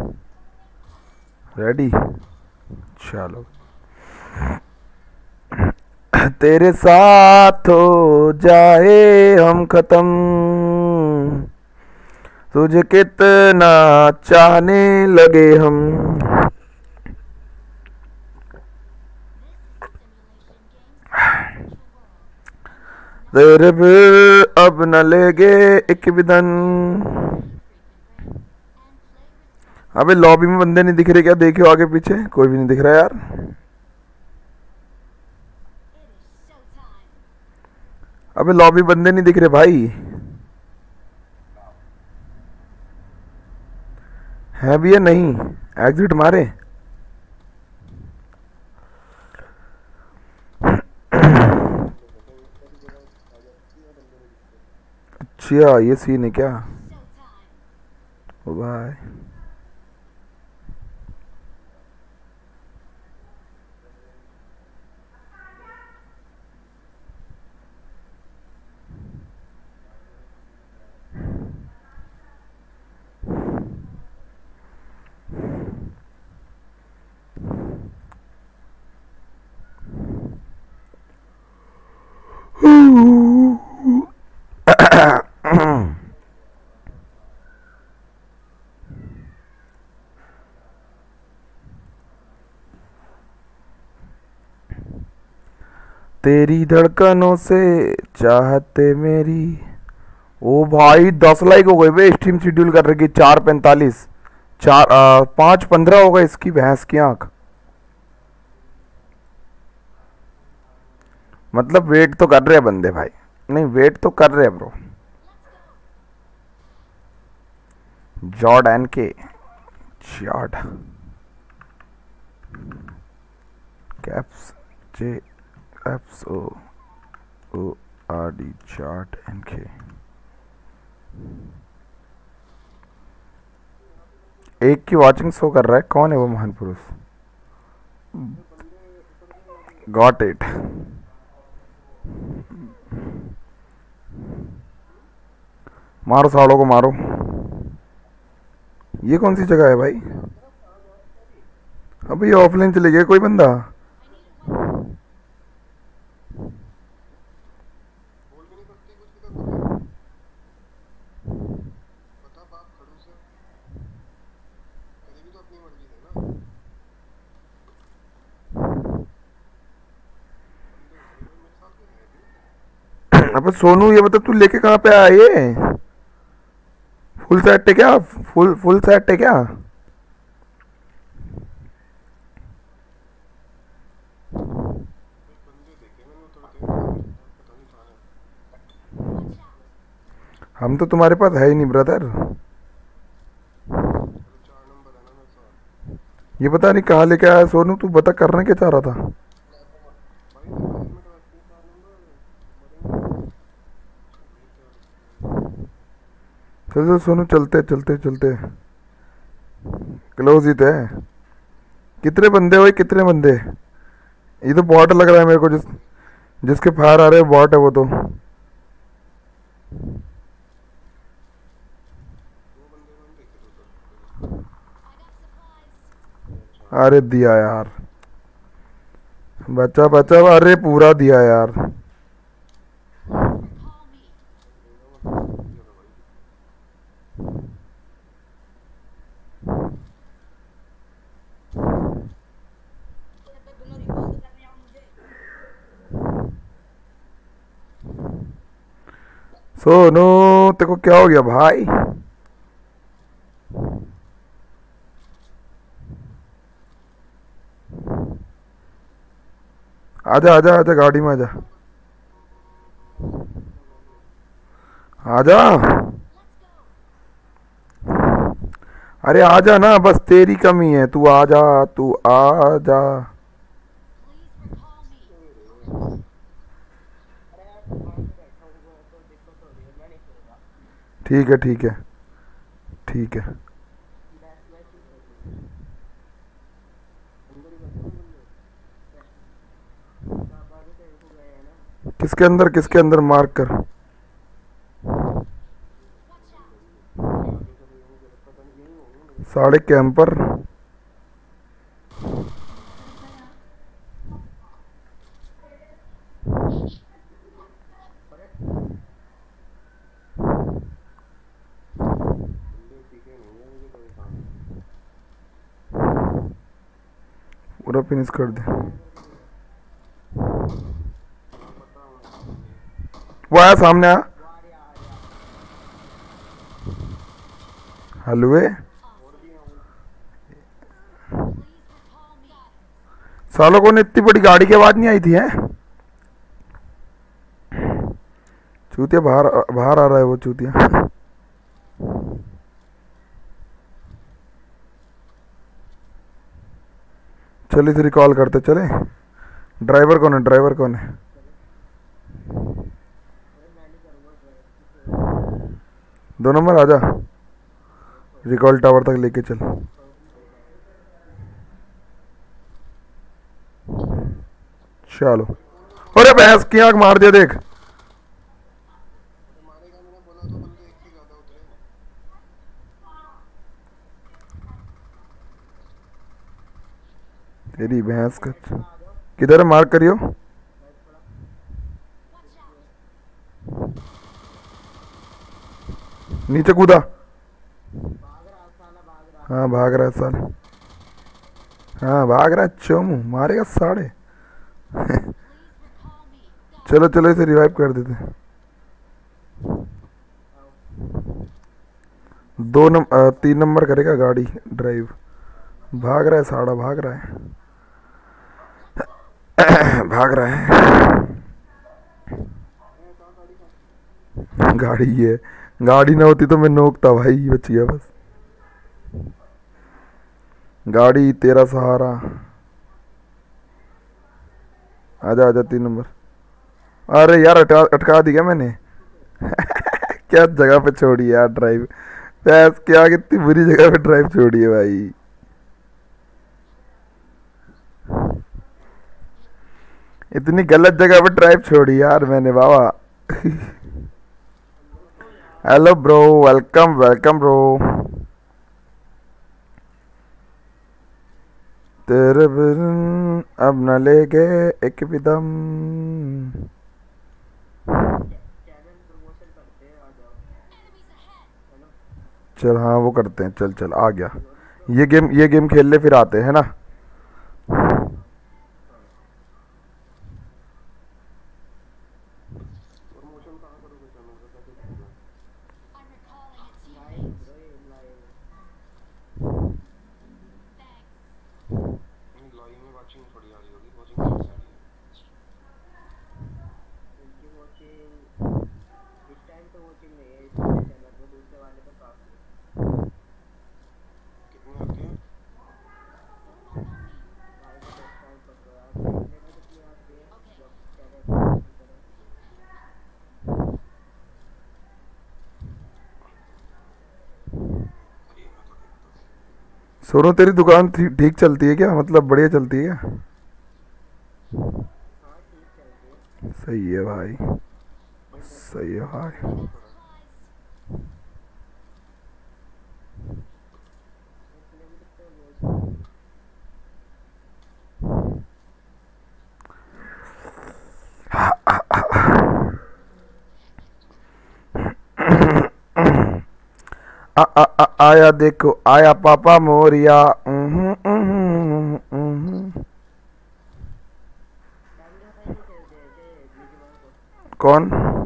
रेडी। चलो तेरे साथ हो जाए हम खत्म। तुझे कितना चाहने लगे हम। तेरे फिर अब न लेगे एक विधन। अबे लॉबी में बंदे नहीं दिख रहे क्या? देखियो आगे पीछे कोई भी नहीं दिख रहा यार। अबे लॉबी बंदे नहीं दिख रहे भाई। है भी है नहीं? एग्जिट मारे। अच्छा ये सीन है क्या? ओ भाई तेरी धड़कनों से चाहते मेरी ओ भाई दस लाइक हो गए बे। स्ट्रीम शेड्यूल कर रखी चार पैंतालीस, चार आ, पाँच पंद्रह हो गए इसकी भैंस की आंख। मतलब वेट तो कर रहे हैं बंदे भाई, नहीं वेट तो कर रहे हैं ब्रो। जॉर्डन के जॉर्ड कैप्स जे एफ्स O O R D Jord N K. एक की वॉचिंग शो कर रहा है, कौन है वो महान पुरुष? Got it. मारो सालों को मारो। ये कौन सी जगह है भाई? अभी ये ऑफलाइन चले गए कोई बंदा? अब सोनू ये बता तू लेके कहाँ पे आया? ये फुल सेट है क्या? फुल फुल सेट है क्या? हम तो तुम्हारे पास है ही नहीं ब्रदर। ये पता नहीं कहाँ लेके आया सोनू। तू बता करना क्या चाह रहा था? चल चल सोनू, चलते चलते चलते। क्लोज ही थे। कितने बंदे भाई, कितने बंदे? ये तो बॉट लग रहा है मेरे को। जिस जिसके फायर आ रहे हैं बॉट है वो तो। अरे दिया यार, बचा बचा। अरे पूरा दिया यार। सोनू तेरे को क्या हो गया भाई? आजा आजा आजा, गाड़ी में आजा आजा। अरे आजा ना, बस तेरी कमी है। तू आजा, तू आजा। ठीक है ठीक है ठीक है। किसके अंदर, किसके अंदर? मार्क कर। साढ़े कैंपर। पूरा फिनिश कर दे। वो आया सामने, आ हलवे। सालों को ने इतनी बड़ी गाड़ी की आवाज नहीं आई थी है? चूतिया बाहर बाहर आ रहा है वो चूतिया। चल इसे रिकॉल करते चले। ड्राइवर कौन है? ड्राइवर कौन है? दो नंबर आजा, रिकॉल टावर तक लेके चल। चलो। अरे भैंस की आंख मार दिया देख। तेरी भैंस का। किधर है? मार्क करियो। नीचे कूदा। हाँ भाग रहा है साल। हाँ भाग रहा है चोमू, मारेगा साढ़े। चलो चलो इसे रिवाइव कर देते। दो नम अ, तीन नंबर करेगा गाड़ी ड्राइव। भाग रहा है साड़ा, भाग रहा है भाग रहा है। ए कहाँ गाड़ी का? गाड़ी है, गाड़ी ना होती तो मैं नोकता भाई, बच गया बस। गाड़ी तेरा सहारा। आजा आजा तीन नंबर। अरे यार अटका अटका दिया मैंने क्या जगह पे छोड़ी यार ड्राइव। भैंस क्या, कितनी बुरी जगह पे ड्राइव छोड़ी है भाई। इतनी गलत जगह पे ड्राइव छोड़ी यार मैंने बाबा hello bro, welcome welcome bro. तेरे बिन अब न लेगे एक भी दम। चैनल प्रमोशन करते हैं, आ जाओ। चलो चल हाँ वो करते हैं, चल चल आ गया। चलो तो। ये गेम ये गेम खेल ले फिर आते हैं ना। हाँ हाँ। प्रमोशन कहाँ करोगे चैनल का, कैसे करोगे? लाइव ब्रो, ये लाइव है। नहीं लॉई में वाचिंग थोड़ी आ रही होगी, वाचिंग कहाँ से आ रही है? इनकी वॉचिंग इस टाइम तो वॉचिंग नहीं है इस वाले चैनल पे, दूसरे वाले पे काफी है। कितने आते हैं? भाई को सब्सक्राइब कर दो यार, देख लेना कितनी आती है जब चैनल प्रमोशन करो। अरे मैं तो देखता हूँ। सोनू तेरी दुकान ठीक ठीक चलती है क्या, मतलब बढ़िया चलती है क्या? हाँ ठीक चलती है। सही है भाई, भाई दस सही है कितना भाई। कितना पड़ा? इतने भी कितने वॉच नहीं है। आ, आ, आ, आया देखो आया पापा मोरिया। उहुं, उहुं, उहुं। एमडी भाई नहीं खेलते हैं क्या ये बीजीएमआई को? कौन?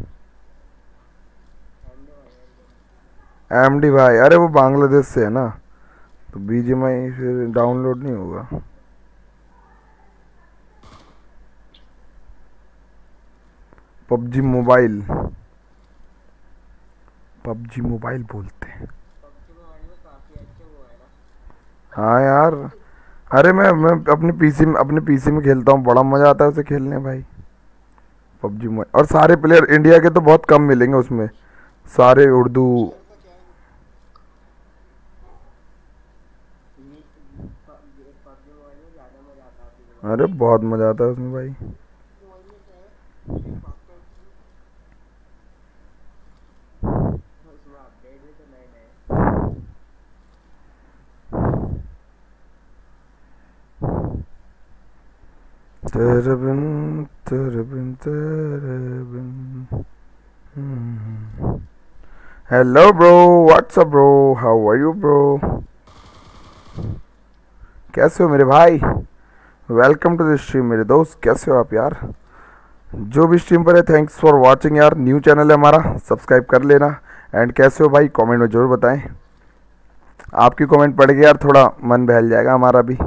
एमडी भाई, एमडी भाई। एमडी भाई, अरे वो बांग्लादेश से है ना, तो बीजीएमआई फिर डाउनलोड नहीं होगा। पबजी मोबाइल, पबजी मोबाइल बोलते हैं। पबजी मोबाइल में काफी अच्छे वो है ना। हाँ यार, अरे मैं मैं अपने पीसी में अपने पीसी में खेलता हूँ, बड़ा मजा आता है उसे खेलने भाई। पबजी मोबाइल, और सारे प्लेयर इंडिया के तो बहुत कम मिलेंगे उसमें, सारे उर्दू। फीचर का क्या है? पबजी मोबाइल में ज्यादा मजा आता है फ्री फायर अरे से। बहुत मजा आता है उसमें भाई। मोबाइल में क्या है? मुझे ये बात का उसमें अपडेट भी तो नए नए। तेरे बिन तेरे बिन तेरे बिन। Hello bro, what's up bro, how are you bro? कैसे हो मेरे भाई? वेलकम टू द स्ट्रीम मेरे दोस्त, कैसे हो आप यार? जो भी स्ट्रीम पर है थैंक्स फॉर वाचिंग यार, न्यू चैनल है हमारा, सब्सक्राइब कर लेना। एंड कैसे हो भाई, कमेंट में ज़रूर बताएं। आपकी कमेंट पढ़ के यार थोड़ा मन बहल जाएगा हमारा भी।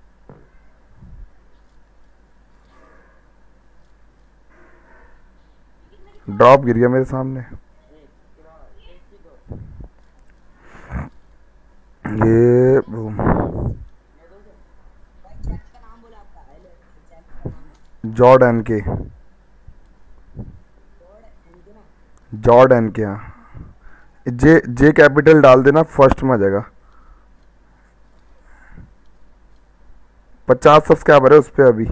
ड्रॉप गिर गया मेरे सामने। एक पूरा एक भी दो। ये बूम। मैं दो जो भाई चैनल का नाम बोला आपका, हेलो चैनल का नाम है Jord N K, god and ना। जॉर्ड एन के, हाँ। जे जे कैपिटल डाल देना, फर्स्ट में आ जाएगा। पचास सब्सक्राइबर है उस पर अभी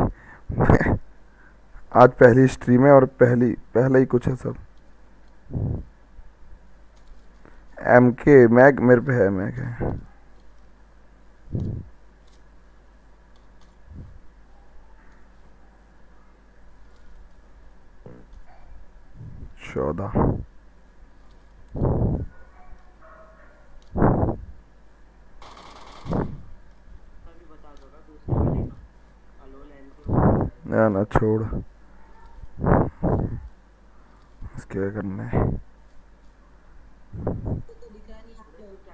आज पहली स्ट्रीम है और पहली पहला ही कुछ है सब। एम के मैग मेरे पे है, मैग है। चौदह। अभी बता दो ना दूसरे वाले का, अलोन एन के वो बता देना। ना ना छोड़, इसके क्या करना है। ब्रो तू क्या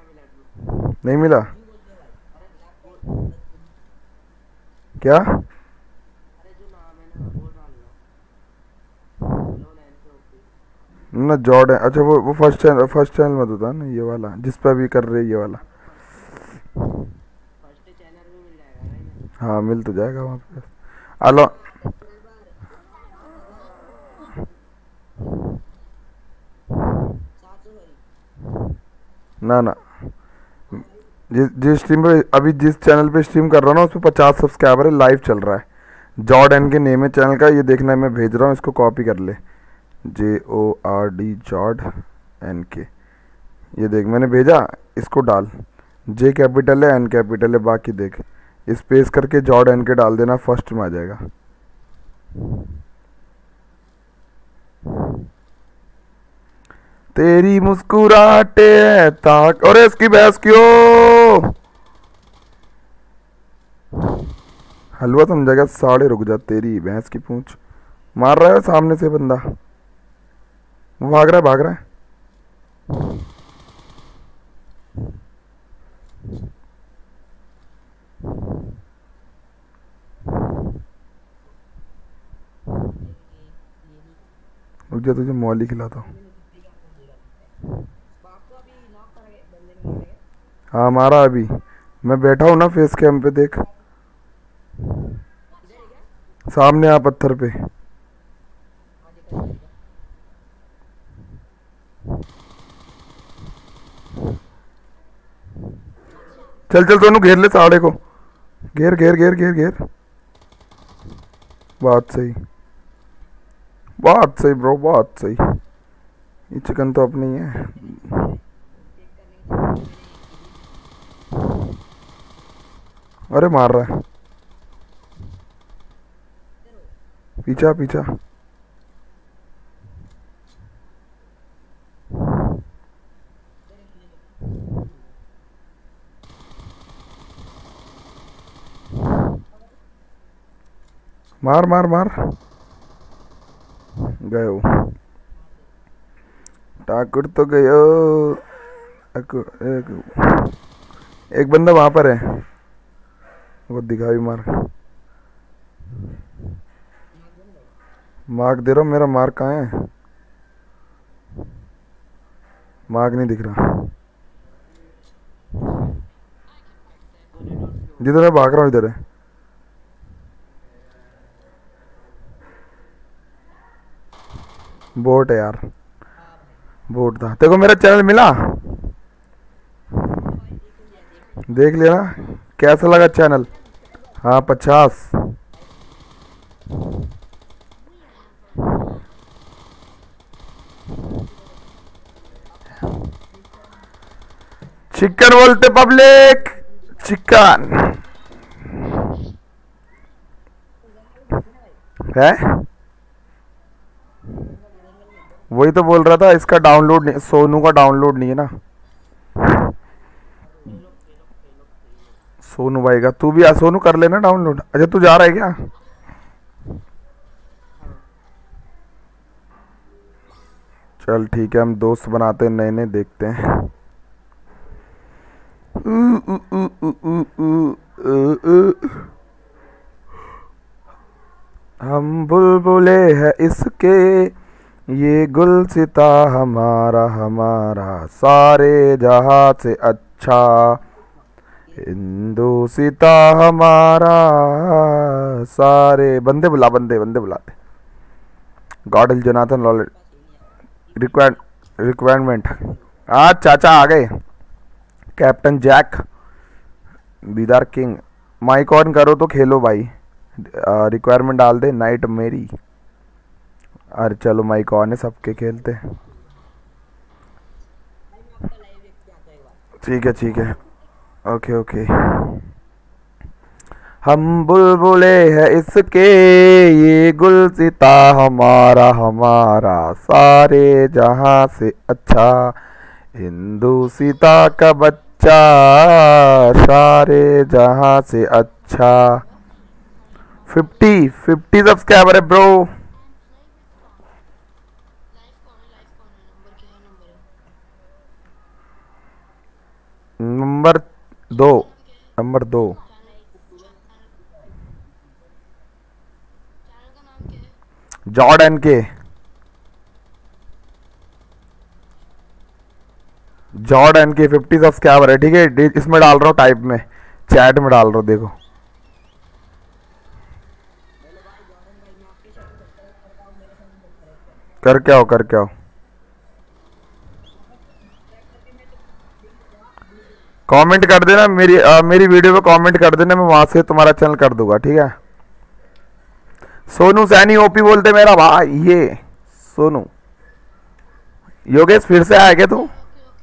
नहीं मिला क्या? अरे जो नाम है ना वो डालना, हेलो नैन्सी ओपी। ना जॉर्ड है, अच्छा वो वो फर्स्ट चैनल फर्स्ट चैनल में तो था ना ये वाला जिस पे अभी कर रहे हैं ये वाला। फर्स्ट चैनल भी मिल जाएगा ना इन्हें। हाँ मिल तो जाएगा वहाँ पे। अलो ना ना, जिस जिस स्ट्रीम पे अभी जिस चैनल पे स्ट्रीम कर रहा हूँ ना उस पर पचास सब्सक्राइबर है, लाइव चल रहा है। जॉर्ड एन के नेम है चैनल का, ये देखना है मैं भेज रहा हूँ, इसको कॉपी कर ले। J O R D Jord N K, ये देख मैंने भेजा, इसको डाल। जे कैपिटल है एन कैपिटल है, बाकी देख स्पेस करके जॉर्ड एन के डाल देना, फर्स्ट में आ जाएगा। तेरी मुस्कुराहटे है ताक, अरे इसकी बहस क्यों? हलवा समझेगा साढ़े, रुक जा तेरी भैंस की पूंछ। मार रहा है सामने से बंदा, वो भाग रहा है भाग रहा है। रुक जा तुझे मौली खिलाता हूँ। हाँ मारा अभी, मैं बैठा हूँ ना फेस कैम पे, देख सामने आ पत्थर पे। चल चल सोनू घेर ले साड़े को, घेर घेर घेर घेर घेर। बात सही बात सही ब्रो, बात सही। ये चिकन तो अपनी है। अरे मार रहा है, पीछा पीछा। मार मार मार, गयो ठाकुर तो गयो। एक, एक बंदा वहां पर है, वो दिखा भी मार। मार्क दे रहा हूँ, मेरा मार्क कहाँ है? मार्क नहीं दिख रहा, जिधर मैं भाग रहा हूँ इधर है। बोट है यार, बोट था। देखो मेरा चैनल मिला, देख लेना कैसा लगा चैनल। हाँ पचास। चिकन बोलते पब्लिक, चिकन है। वही तो बोल रहा था, इसका डाउनलोड नहीं, सोनू का डाउनलोड नहीं है ना। सोनू भाई का, तू भी आ सोनू कर लेना डाउनलोड। अच्छा तू जा रहा है क्या? चल ठीक है, हम दोस्त बनाते हैं नए नए, देखते हैं। उ, उ, उ, उ, उ, उ, उ, उ। हम बुलबुले हैं इसके, ये गुलसिता हमारा हमारा सारे जहां से अच्छा, हिंदू सीता हमारा सारे। बंदे बुला, बंदे बंदे बुलाते। गॉड जोनाथन लॉलेट रिक्वायर रिक्वायरमेंट। आज चाचा आ गए, कैप्टन जैक, बीदार किंग। माइक ऑन करो तो खेलो भाई, रिक्वायरमेंट डाल दे नाइट मेरी। अरे चलो माइक ऑन है सबके, खेलते। ठीक है ठीक है, ओके ओके। हम बुलबुले हैं इसके, ये गुलसिता हमारा हमारा सारे जहां से अच्छा, हिंदू सीता का बच्चा सारे जहां से अच्छा। फिफ्टी फिफ्टी सब्सक्राइबर है ब्रो। नंबर नंबर दो, नंबर दो। चैनल का नाम क्या है? Jord N K, Jord N K fifty subscriber है, ठीक है। इसमें डाल रहा हूँ टाइप में, चैट में डाल रहा हूँ, देखो। हेलो भाई जॉर्डन भाई, मैं आपके साथ सब्सक्राइब करता हूँ, मेरे साथ सब्सक्राइब करता कर क्या हो, कर क्या हो। कमेंट कर देना मेरी आ, मेरी वीडियो पे कमेंट कर देना, मैं वहां से तुम्हारा चैनल कर दूंगा, ठीक है। सोनू सैनी ओपी बोलते मेरा भाई, ये सोनू। योगेश फिर से आया क्या तू? Okay okay.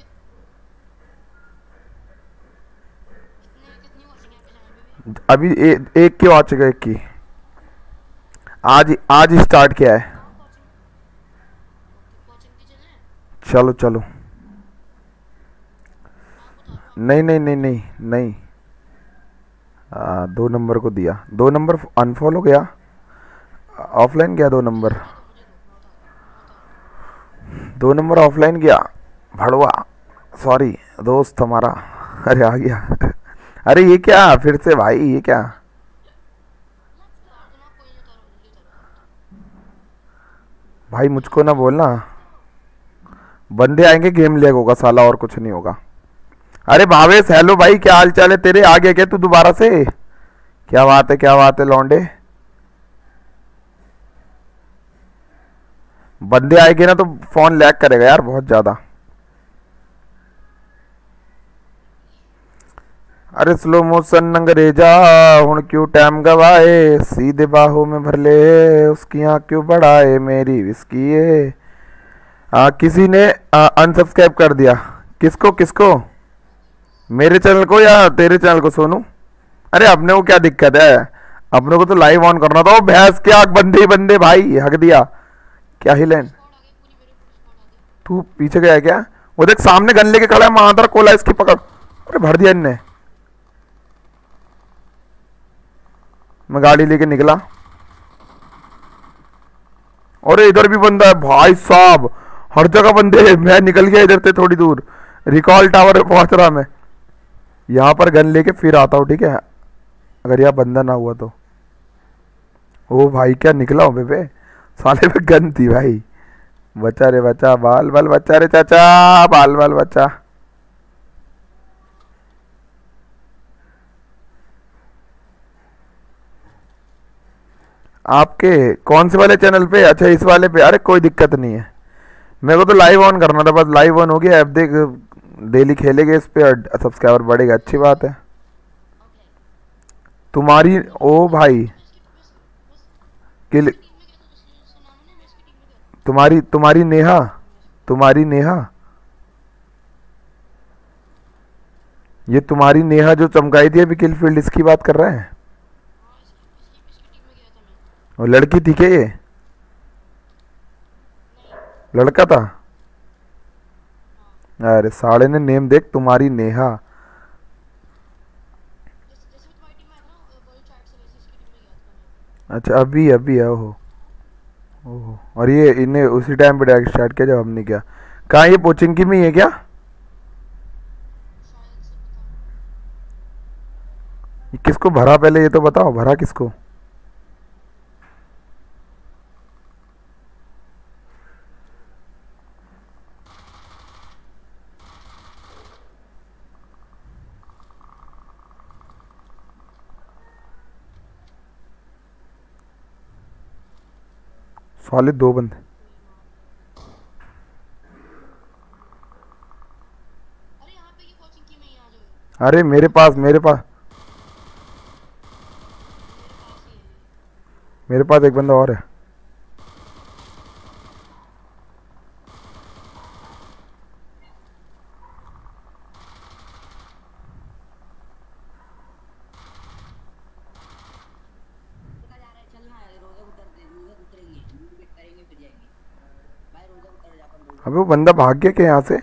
कितने कितनी वॉचिंग है आपके चैनल पे भी? अभी ए, एक की वॉच है, एक की आज आज स्टार्ट किया है। हाँ वॉचिंग, ओके वॉचिंग की चैनल है। चलो चलो, नाम बता दो आप। नहीं नहीं नहीं नहीं नहीं आ, दो नंबर को दिया, दो नंबर अनफॉलो गया, ऑफलाइन गया, दो नंबर मुझे दो मुझे दो, मैं बता रहा हूँ मैं बता रहा हूँ। दो नंबर ऑफलाइन गया, भड़वा, सॉरी दोस्त हमारा। अरे आ गया। अरे ये क्या फिर से भाई, ये क्या? उतार दो ना, कोई नहीं, उतारो जल्दी उतारो। भाई मुझको ना बोलना, बंदे आएंगे गेम लेग होगा साला, और कुछ नहीं होगा। अरे भावेश हेलो भाई, क्या हाल चाल है तेरे? आ गया क्या तू दोबारा से? क्या बात है, क्या बात है लौंडे। बंदे आएंगे ना तो फोन लैग करेगा यार बहुत ज्यादा। अरे स्लो मोशन अंग्रेजा हुण क्यों टाइम गवाए, सीधे बाहों में भर ले उसकी आँख क्यों बढ़ाए, मेरी विस्की है। आ, किसी ने अनसब्सक्राइब कर दिया, किसको किसको? मेरे चैनल को या तेरे चैनल को सोनू? अरे अपने को क्या दिक्कत है, अपने को तो लाइव ऑन करना था। वो भैंस के आग बंदे ही बंदे भाई, हक दिया क्या ही लेन। स्क्वाड आ गई पूरी, मेरे पूरी स्क्वाड आ गई। तू पीछे गया क्या? वो देख सामने गन लेके खड़ा है, मादर कोला इसकी पकड़। अरे भर दिया इनने। मैं गाड़ी लेके निकला, और इधर भी बंदा है भाई साहब, हर जगह बंदे हैं। मैं निकल गया इधर से थोड़ी दूर, रिकॉल टावर पे पहुंच रहा मैं। यहाँ पर गन लेके फिर आता हूँ, ठीक है, अगर यह बंदा ना हुआ तो। ओ भाई क्या निकला हूँ बेबे, साले पे गन थी भाई। बचा रे बचा, बाल बाल बचा रे चाचा, बाल बाल बचा। आपके कौन से वाले चैनल पे? अच्छा इस वाले पे। अरे कोई दिक्कत नहीं है, मेरे को तो लाइव ऑन करना था बस। लाइव ऑन हो गया, अब देख डेली खेलेंगे इस पे और सब्सक्राइबर बढ़ेगा, अच्छी बात है तुम्हारी। ओ भाई किल, टीम में गया था जिसने जिसका नाम है ना, मैं इसकी टीम में गया था। तुम्हारी तुम्हारी नेहा, तुम्हारी नेहा, ये तुम्हारी नेहा जो चमकाई थी अभी किल फील्ड, इसकी बात कर रहे हैं? हाँ इसकी इसकी इसकी टीम में गया था मैं। वो लड़की थी क्या ये? नहीं लड़का था? हाँ, अरे साले ने नेम देख, तुम्हारी नेहा। जैसे जैसे भी तुम्हारी टीम में आया था ना वर्ल्ड चैट से, वैसे इसकी टीम में गया था मैं। अच्छा अभी अभी है, ओहो ओहो। और ये इन्हें उसी टाइम पे डायरेक्ट स्टार्ट किया जब हमने किया। कहाँ ये कोचिंग की में ही है क्या? शायद से पता नहीं। ये किसको भरा पहले ये तो बताओ, भरा किसको? साले दो बंदे। अरे यहाँ पे ये कोचिंग की में ही आ जाओ, अरे मेरे पास मेरे पास मेरे पास ही है ये। मेरे पास एक बंदा और है। जा रहा है, चलना है, रोजा उतर दे, रोजा उतरेंगे, मूवी वेट करेंगे फिर जाएंगे भाई। रोजा उतर जा, अपन रोजा अबे वो बंदा भाग गया क्या यहाँ से?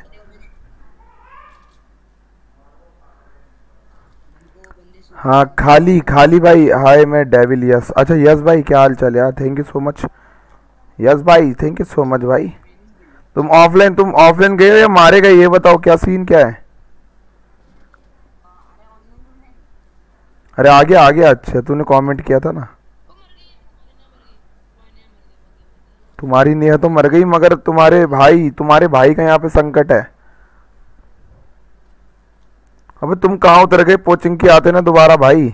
उनको बंदे सो हाँ खाली खाली भाई, हाय मैं डेविल यस। अच्छा यस भाई क्या हाल चाल यार, thank you so much yes भाई, थैंक यू सो मच भाई। तुम ऑफलाइन तुम ऑफलाइन गए हो या मारे गए, ये बताओ क्या सीन क्या है? अरे आ गया आ गया। अच्छा तूने कमेंट किया था ना। वो मर गई, अरे ना मर गई, कोई नहीं मर गई, मर गई। तुम्हारी नेहा तो मर गई, मगर तुम्हारे भाई तुम्हारे भाई का यहाँ पे संकट है। अबे तुम कहाँ उतर गए? कोचिंग की आते ना दोबारा भाई।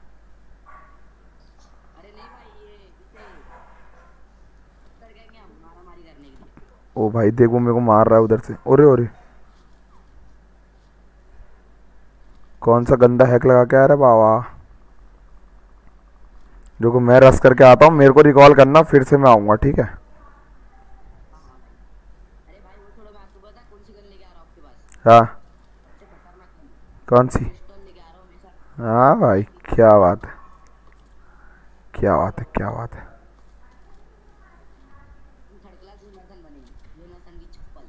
अरे नहीं भाई, ये इसे उतर गए क्या मारा मारी करने के लिए। ओ भाई देखो मेरे को मार रहा है उधर से। ओरे ओरे कौन सा गंदा हैक लगा के आ रहा है बाबा। देखो मैं रस करके आता हूँ, मेरे को रिकॉल करना, फिर से मैं आऊँगा ठीक है। हाँ हाँ भाई। अरे भाई वो छोड़ो, मैं आपको बता कौन सी गन लेके आ रहा हूँ आपके पास। हाँ सबसे खतरनाक गन, कौन सी? पिस्टल लेके आ रहा हूँ हमेशा। हाँ भाई क्या बात है, क्या बात है, क्या बात है। तुम थर्ड क्लास जोनाथन बनेगी, जोनाथन की चप्पल।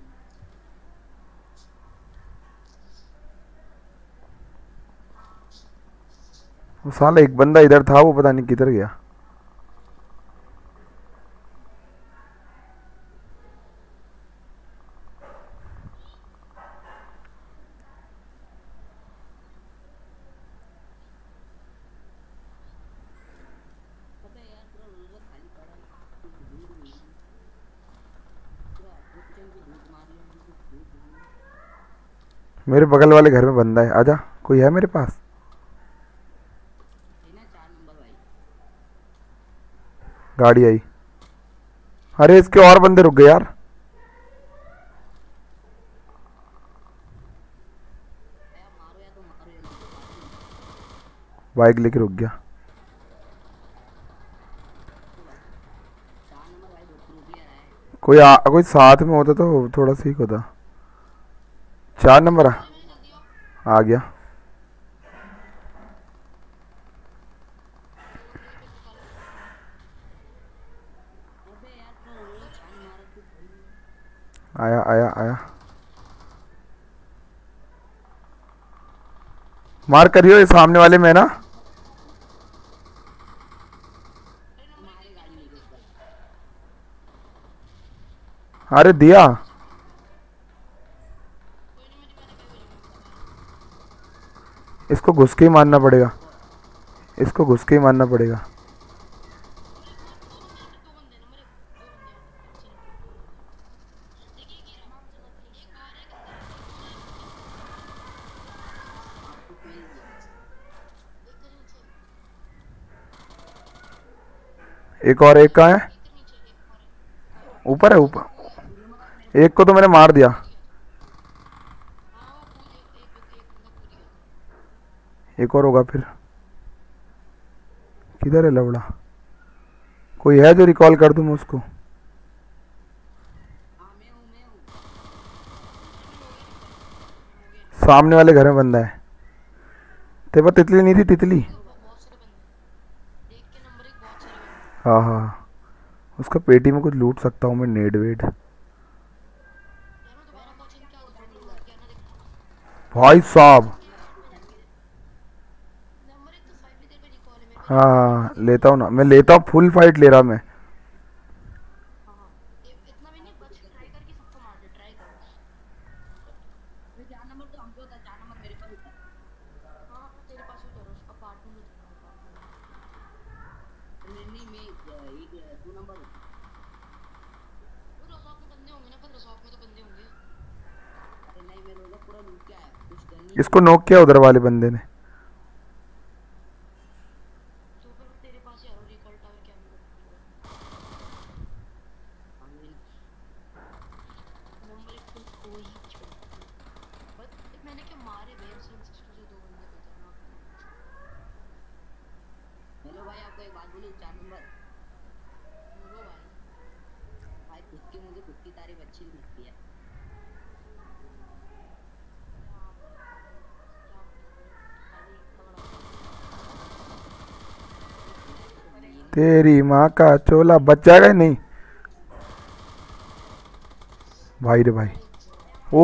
वो साला एक बंदा इधर था, वो पता नहीं किधर गया। पता है यार, पूरा रोजा खाली पड़ा है, कुछ लूट नहीं है। पूरा कोचिंग की लूट मार ली हमने, कुछ लूट नहीं है। मेरे बगल वाले घर में बंदा है, आजा। कोई है मेरे पास? है ना चार नंबर भाई। गाड़ी आई। अरे इसके और बंदे रुक गए यार। या मारो या तो मारो या नहीं तो मारो। बाइक लेके रुक गया। चार नंबर भाई दो प्रूफ ले रहा है। कोई आ, कोई साथ में होता तो थोड़ा ठीक होता। चार नंबर आ, अरे मेरी जल्दी आओ, आ गया। अबे यार पूरा रोजा छान मारा तू भाई। आया आया आया। मार करियो ये सामने वाले में ना। अरे नंबर तुम्हारी गाड़ी लेके ऊपर। अरे दिया। कोई नहीं, मेरी मैंने क्या भेजा, मैं बता रहा हूँ। इसको घुस के ही मारना पड़ेगा, और इसको घुस के ही मारना पड़ेगा। अरे ना, दो बंदे हैं, दो बंदे नंबर एक, दो बंदे हैं टेंशन मत लो, दो बंदे हैं। देखिए कि रहा एक और एक अंदर है, एक और एक अंदर है। आपको फेल दिया। एक के नीचे, एक और, एक कहाँ है? एक के नीचे, एक और है, ऊपर है ऊपर। दो नंबर भाई मेरे एक को तो मैंने मार दिया। कूद गया। हाँ वो कूद, एक एक एक एक बंदा कूद गया था। एक और होगा फिर। किधर है लवड़ा? कोई है जो रिकॉल कर दूं मैं उसको? हाँ मैं हूँ मैं हूँ। सामने वाले घर में बंदा है। तेरे पास तितली नहीं थी? तितली। देखो बहुत सारे बंदे, एक के नंबर एक बहुत सारे बंदे। हाँ हाँ, उसका पेटी में कुछ लूट सकता हूँ मैं, नेड वेड। यार मैं दोबारा कोचिंग क्या दूसरा नंबर क्या ना देखो। भाई साहब। नंबर एक तो फाइव भी तेरे पे रिकॉल है, मेरे पे हाँ रिकॉल नहीं हाँ, लेता हूँ ना, मैं लेता हूँ, फुल फाइट ले रहा मैं। है। हाँ हाँ, ये इतना भी नहीं, बच ट्राई करके सबको मार दे, ट्राई कर बस। अरे चार नंबर तो हमको होता, चार नंबर मेरे पास होता। हाँ हाँ, तेरे पास ही उधर उस अपार्टमेंट में उतरना, अपार्टमेंट में। नहीं नहीं मैं अ, एक अ, दो नंबर हूँ। वो रिसॉर्ट में बंदे होंगे ना, पर रिसॉर्ट में तो बंदे होंगे। अरे नहीं मैं रोजा पूरा लूट के आया, कुछ गन नहीं इसको नॉक किया उधर वाले बंदे ने। तो फिर तेरे पास ही आ रहा हूँ, रिकॉल टावर क्या मैं करूँ। थी। नंबर एक तो कोई छोड़, बस मैंने क्या मारे वेव से से दो बंदे खतरनाक थे। हेलो भाई आपको एक बात बोलूं, चार नंबर बोलो भाई। भाई खुद की मुझे खुद की तारीफ अच्छी नहीं लगती है। हाँ भाई, क्या बोलूं, खाली तगड़ा। तेरी माँ का चोला बच जाएगा ही नहीं। भाई रे भाई। ओ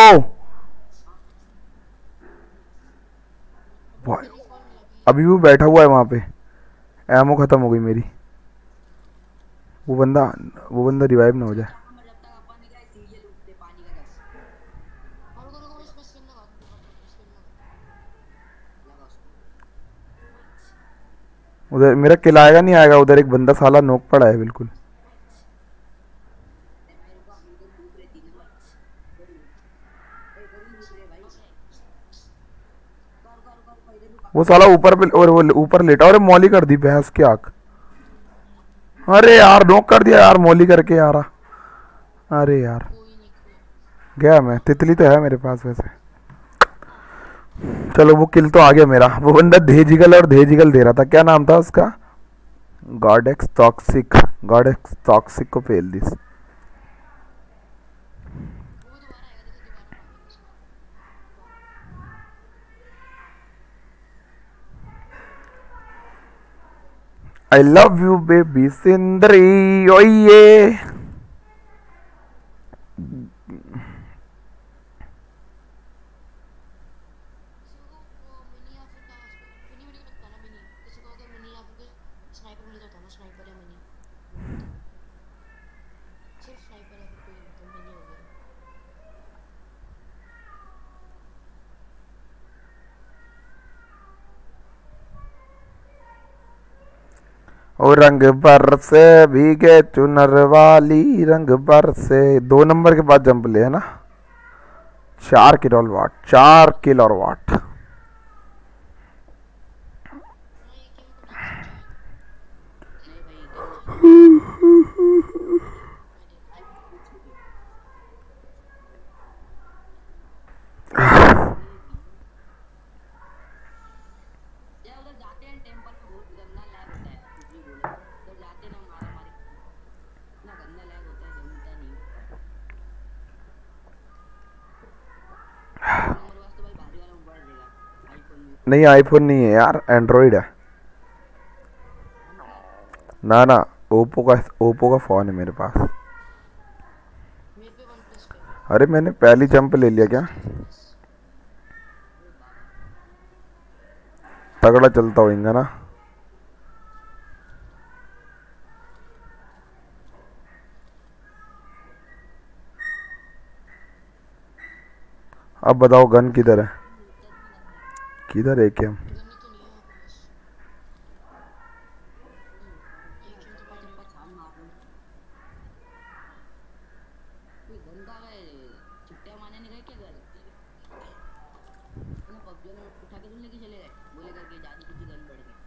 भाई, रिकॉल मिला भी। अभी भी बैठा हुआ है वहाँ पे। एमो खत्म हो गई मेरी। वो बंदा, वो बंदा रिवाइव ना हो जाए। चार नंबर जब तक अपन निकला सीरियल उठते पानी का रस और रुको रुको, इसमें स्पिन लगा दूंगा, स्पिन लगा लगा उसको। वो उधर मेरा किल आएगा नहीं आएगा, उधर एक बंदा साला नोक पड़ा है बिल्कुल। वो साला ऊपर पे और वो ऊपर लेटा और मौली कर दी भैंस की आंख। अरे यार नोक कर दिया यार मौली करके यार। अरे यार कोई नहीं कोई गया मैं, तितली तो है मेरे पास वैसे। चलो वो किल तो आ गया मेरा। वो बंदा धेजिगल और धेजिगल दे रहा था, क्या नाम था उसका? God X toxic. God X toxic को फेल दिस। वो भी दोबारा आएगा, देखो दोबारा मारेंगे उसको। आई लव यू बेबी सिंदरी ओये। किसी को वो मिनी या फिर का मिनी मिनी मत कहना मिनी, किसी को अगर मिनी या फिर स्नाइपर मिल जाता है ना, स्नाइपर या मिनी, सिर्फ स्नाइपर या फिर कोई मतलब मिनी हो गया। और रंग बरसे भीगे चुनर वाली, रंग बरसे। दो नंबर के बाद जंप ले है ना। चार किलो वाट, चार किलो वाट। नहीं ये गेम तो नहीं सोचा है। नहीं भाई ये उधर जाते हैं टेंपल में बहुत गंदा लैग होता है, कुछ भी बोले उधर जाते ना मारा मारी इतना गंदा लैग होता है जमता नहीं। नंबर वास्ते भाई भारी वाला मोबाइल देगा आईफोन में। नहीं आईफोन नहीं है यार, एंड्रॉइड है। ना ना ओप्पो का, ओप्पो का फोन है मेरे पास। मेरे पे वन प्लस का है। अरे मैंने पहली जंप ले लिया क्या? तगड़ा चलता होगा ना। अब बताओ गन किधर है? किधर है क्या? गन तो नहीं है मेरे पास। एक गेम तो पाई नहीं। छान मार रहे कोई गंदा है छुट्टियां मारने नहीं गए क्या घर ना पबजी में उठा के तुम लेके चले गए बोले करके जादू की गन बढ़ गई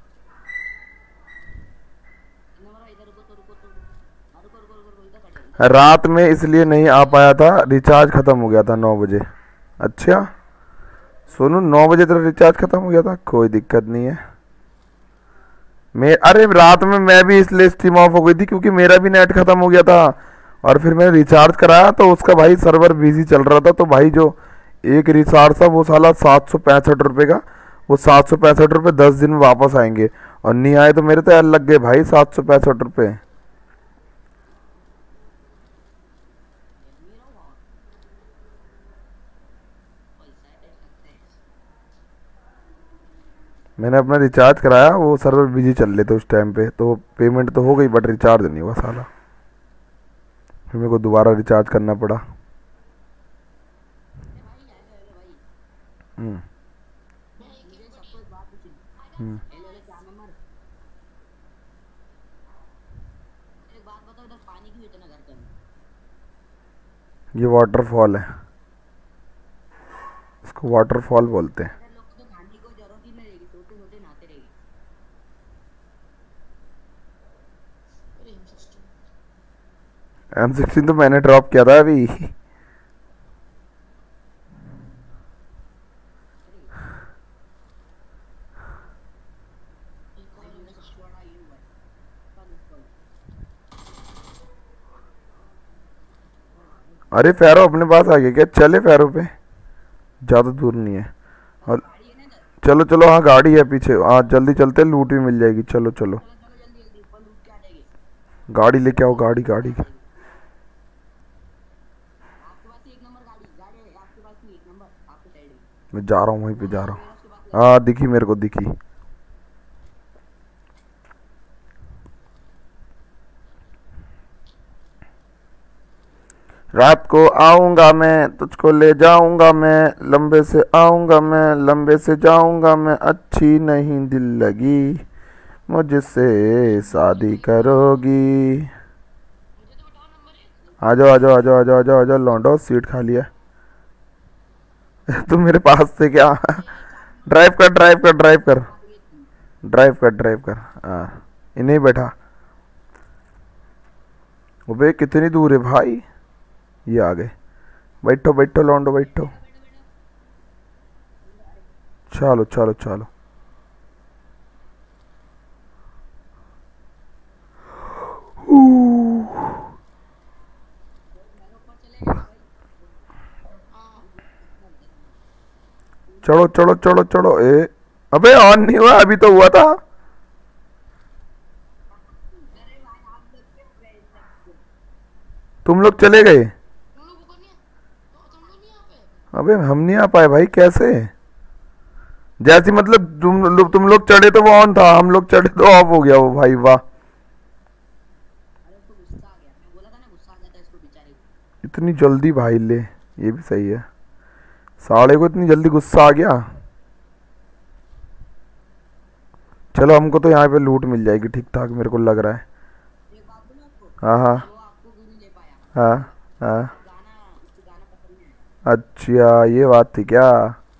नंबर इधर रुको तो रुको तो रुको रुको रुको रुको इधर खड़े हो। रात में इसलिए नहीं आ पाया था, रिचार्ज खत्म हो गया था नौ बजे। अच्छा सोनू नौ बजे तेरा रिचार्ज खत्म हो गया था? कोई दिक्कत नहीं है। मैं अरे रात में मैं भी इसलिए स्ट्रीम ऑफ हो गई थी क्योंकि मेरा भी नेट खत्म हो गया था और फिर मैंने रिचार्ज कराया तो उसका भाई सर्वर बिजी चल रहा था। तो भाई जो एक रिचार्ज था वो साला सात सौ पैंसठ रुपये का, वो सात सौ पैंसठ रुपये दस दिन में वापस आएंगे और नहीं आए तो मेरे तो यार लग गए भाई सात सौ पैंसठ रुपये। मेरा वहाँ पैसा है सकते हैं मैंने अपना रिचार्ज कराया, वो सर्वर बिजी चल रहे थे उस टाइम पे, तो पेमेंट तो हो गई बट रिचार्ज नहीं हुआ साला। फिर मेरे को दोबारा रिचार्ज करना पड़ा। भाई आएगा हेलो भाई हम्म मैं एक मुझे गेम को सबको नहीं एक बात पूछनी हम्म। हेलो हेलो क्या नंबर एक बात बताओ इधर पानी क्यों इतना घर के अंदर ये वाटरफॉल है, इसको वाटरफॉल बोलते हैं। इधर लोग को तो नहाने को जरूरत ही नहीं रहेगी सोते सोते नहाते रहेगी अरे एम सिक्सटीन एम सिक्सटीन तो मैंने ड्रॉप किया था अभी। एक और भाई एम मेरा सबसे सिक्सटीन बड़ा ये हुआ है कल कल अरे फैरो अपने पास आ गया क्या? चले फैरो पे, ज़्यादा दूर नहीं है। और गाड़ी है ना इधर चलो चलो, हाँ गाड़ी है पीछे, हाँ जल्दी चलते, लूट भी मिल जाएगी। चलो चलो चलो चलो जल्दी जल्दी ऊपर लूट के आ जाएगी गाड़ी लेके आओ, गाड़ी गाड़ी। आपके पास ही एक नंबर गाड़ी गाड़ी है आपके पास ही एक नंबर आपके साइड में मैं जा रहा हूँ वहीं पे जा रहा हूँ। मेरा उसके पास हाँ दिखी मेरे को, दिखी। रात को आऊंगा मैं, तुझको ले जाऊंगा मैं, लंबे से आऊंगा मैं, लंबे से जाऊंगा मैं, अच्छी नहीं दिल लगी मुझसे शादी करोगी। मुझे तो बताओ नंबर एक। आ जाओ आ जाओ आ जाओ आ जाओ आ जाओ आ जाओ लौंडो, सीट खाली है। तू मेरे पास से क्या? ड्राइव कर ड्राइव कर ड्राइव कर ड्राइव कर ड्राइव कर। हाँ इन्हें बैठा। अबे कितनी दूर है भाई? ये आ गए। बैठो बैठो लौंडो बैठो। चलो चलो चलो। चलो चलो चलो चलो। ए अबे ऑन नहीं हुआ, अभी तो हुआ था। तुम लोग चले गए? तुम लोग ऊपर नहीं है तो तुम लोग नहीं यहाँ पे। अबे हम नहीं आ पाए भाई, कैसे? जैसी मतलब तुम लोग तुम लोग चढ़े तो वो ऑन था, हम लोग चढ़े तो ऑफ हो गया वो। भाई वाह, अरे उसको गुस्सा आ गया, मैं बोला था ना गुस्सा आ जाता है इसको बेचारे को। इतनी जल्दी भाई ले, ये भी सही है। साले को इतनी जल्दी गुस्सा आ गया। चलो हमको तो यहाँ पे लूट मिल जाएगी ठीक ठाक, मेरे को लग रहा है। एक बात बोलूं आपको, हाँ हाँ वो आपको गुरु ले पाया, हाँ हाँ। गाना उसको गाना पसंद नहीं आया। अच्छा ये बात थी क्या?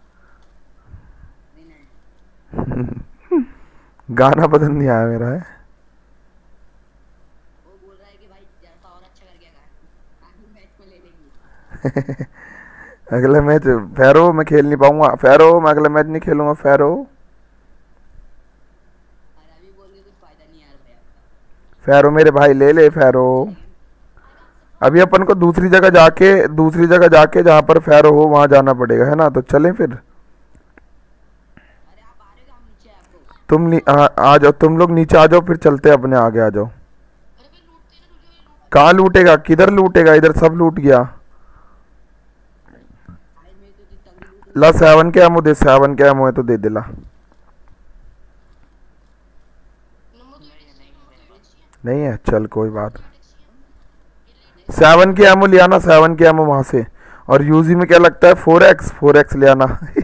नहीं नहीं, गाना पसंद नहीं आया मेरा है। वो बोल रहा है कि भाई जरा और अच्छा कर गया गाना, आगे मैच में ले लेंगे। अगले मैच फेरो मैं खेल नहीं पाऊंगा। फेरो मैं अगला मैच नहीं खेलूंगा। फेरो अरे अभी बोल के कुछ फायदा नहीं यार भाई आपका। फेरो मेरे भाई ले ले फेरो। अभी अपन को दूसरी जगह जाके दूसरी जगह जाके जहाँ पर फेरो हो वहाँ जाना पड़ेगा, है ना? तो चलें फिर। अरे आप आ रहे हो, हम नीचे हैं आपको। तुम नी, आ, आ जाओ तुम लोग नीचे आ जाओ, फिर चलते हैं अपने आगे। आ जाओ। अरे भाई लूटते हैं ना, रुक जाओ, लूट। कहाँ लूटेगा? किधर लूटेगा? इधर सब लूट गया। साइड में तो तंग लूट। ला सेवन के एमओ दे, सेवन के एमओ है तो दे दिला। नंबर तो एट चाहिए, नंबर तो एट चाहिए, नहीं है, चल कोई बात। एट चाहिए। सेवन की एमओ ले आना, सेवन की एमओ वहां से। और यूजी में क्या लगता है? फोर एक्स फोर एक्स ले आना। अरे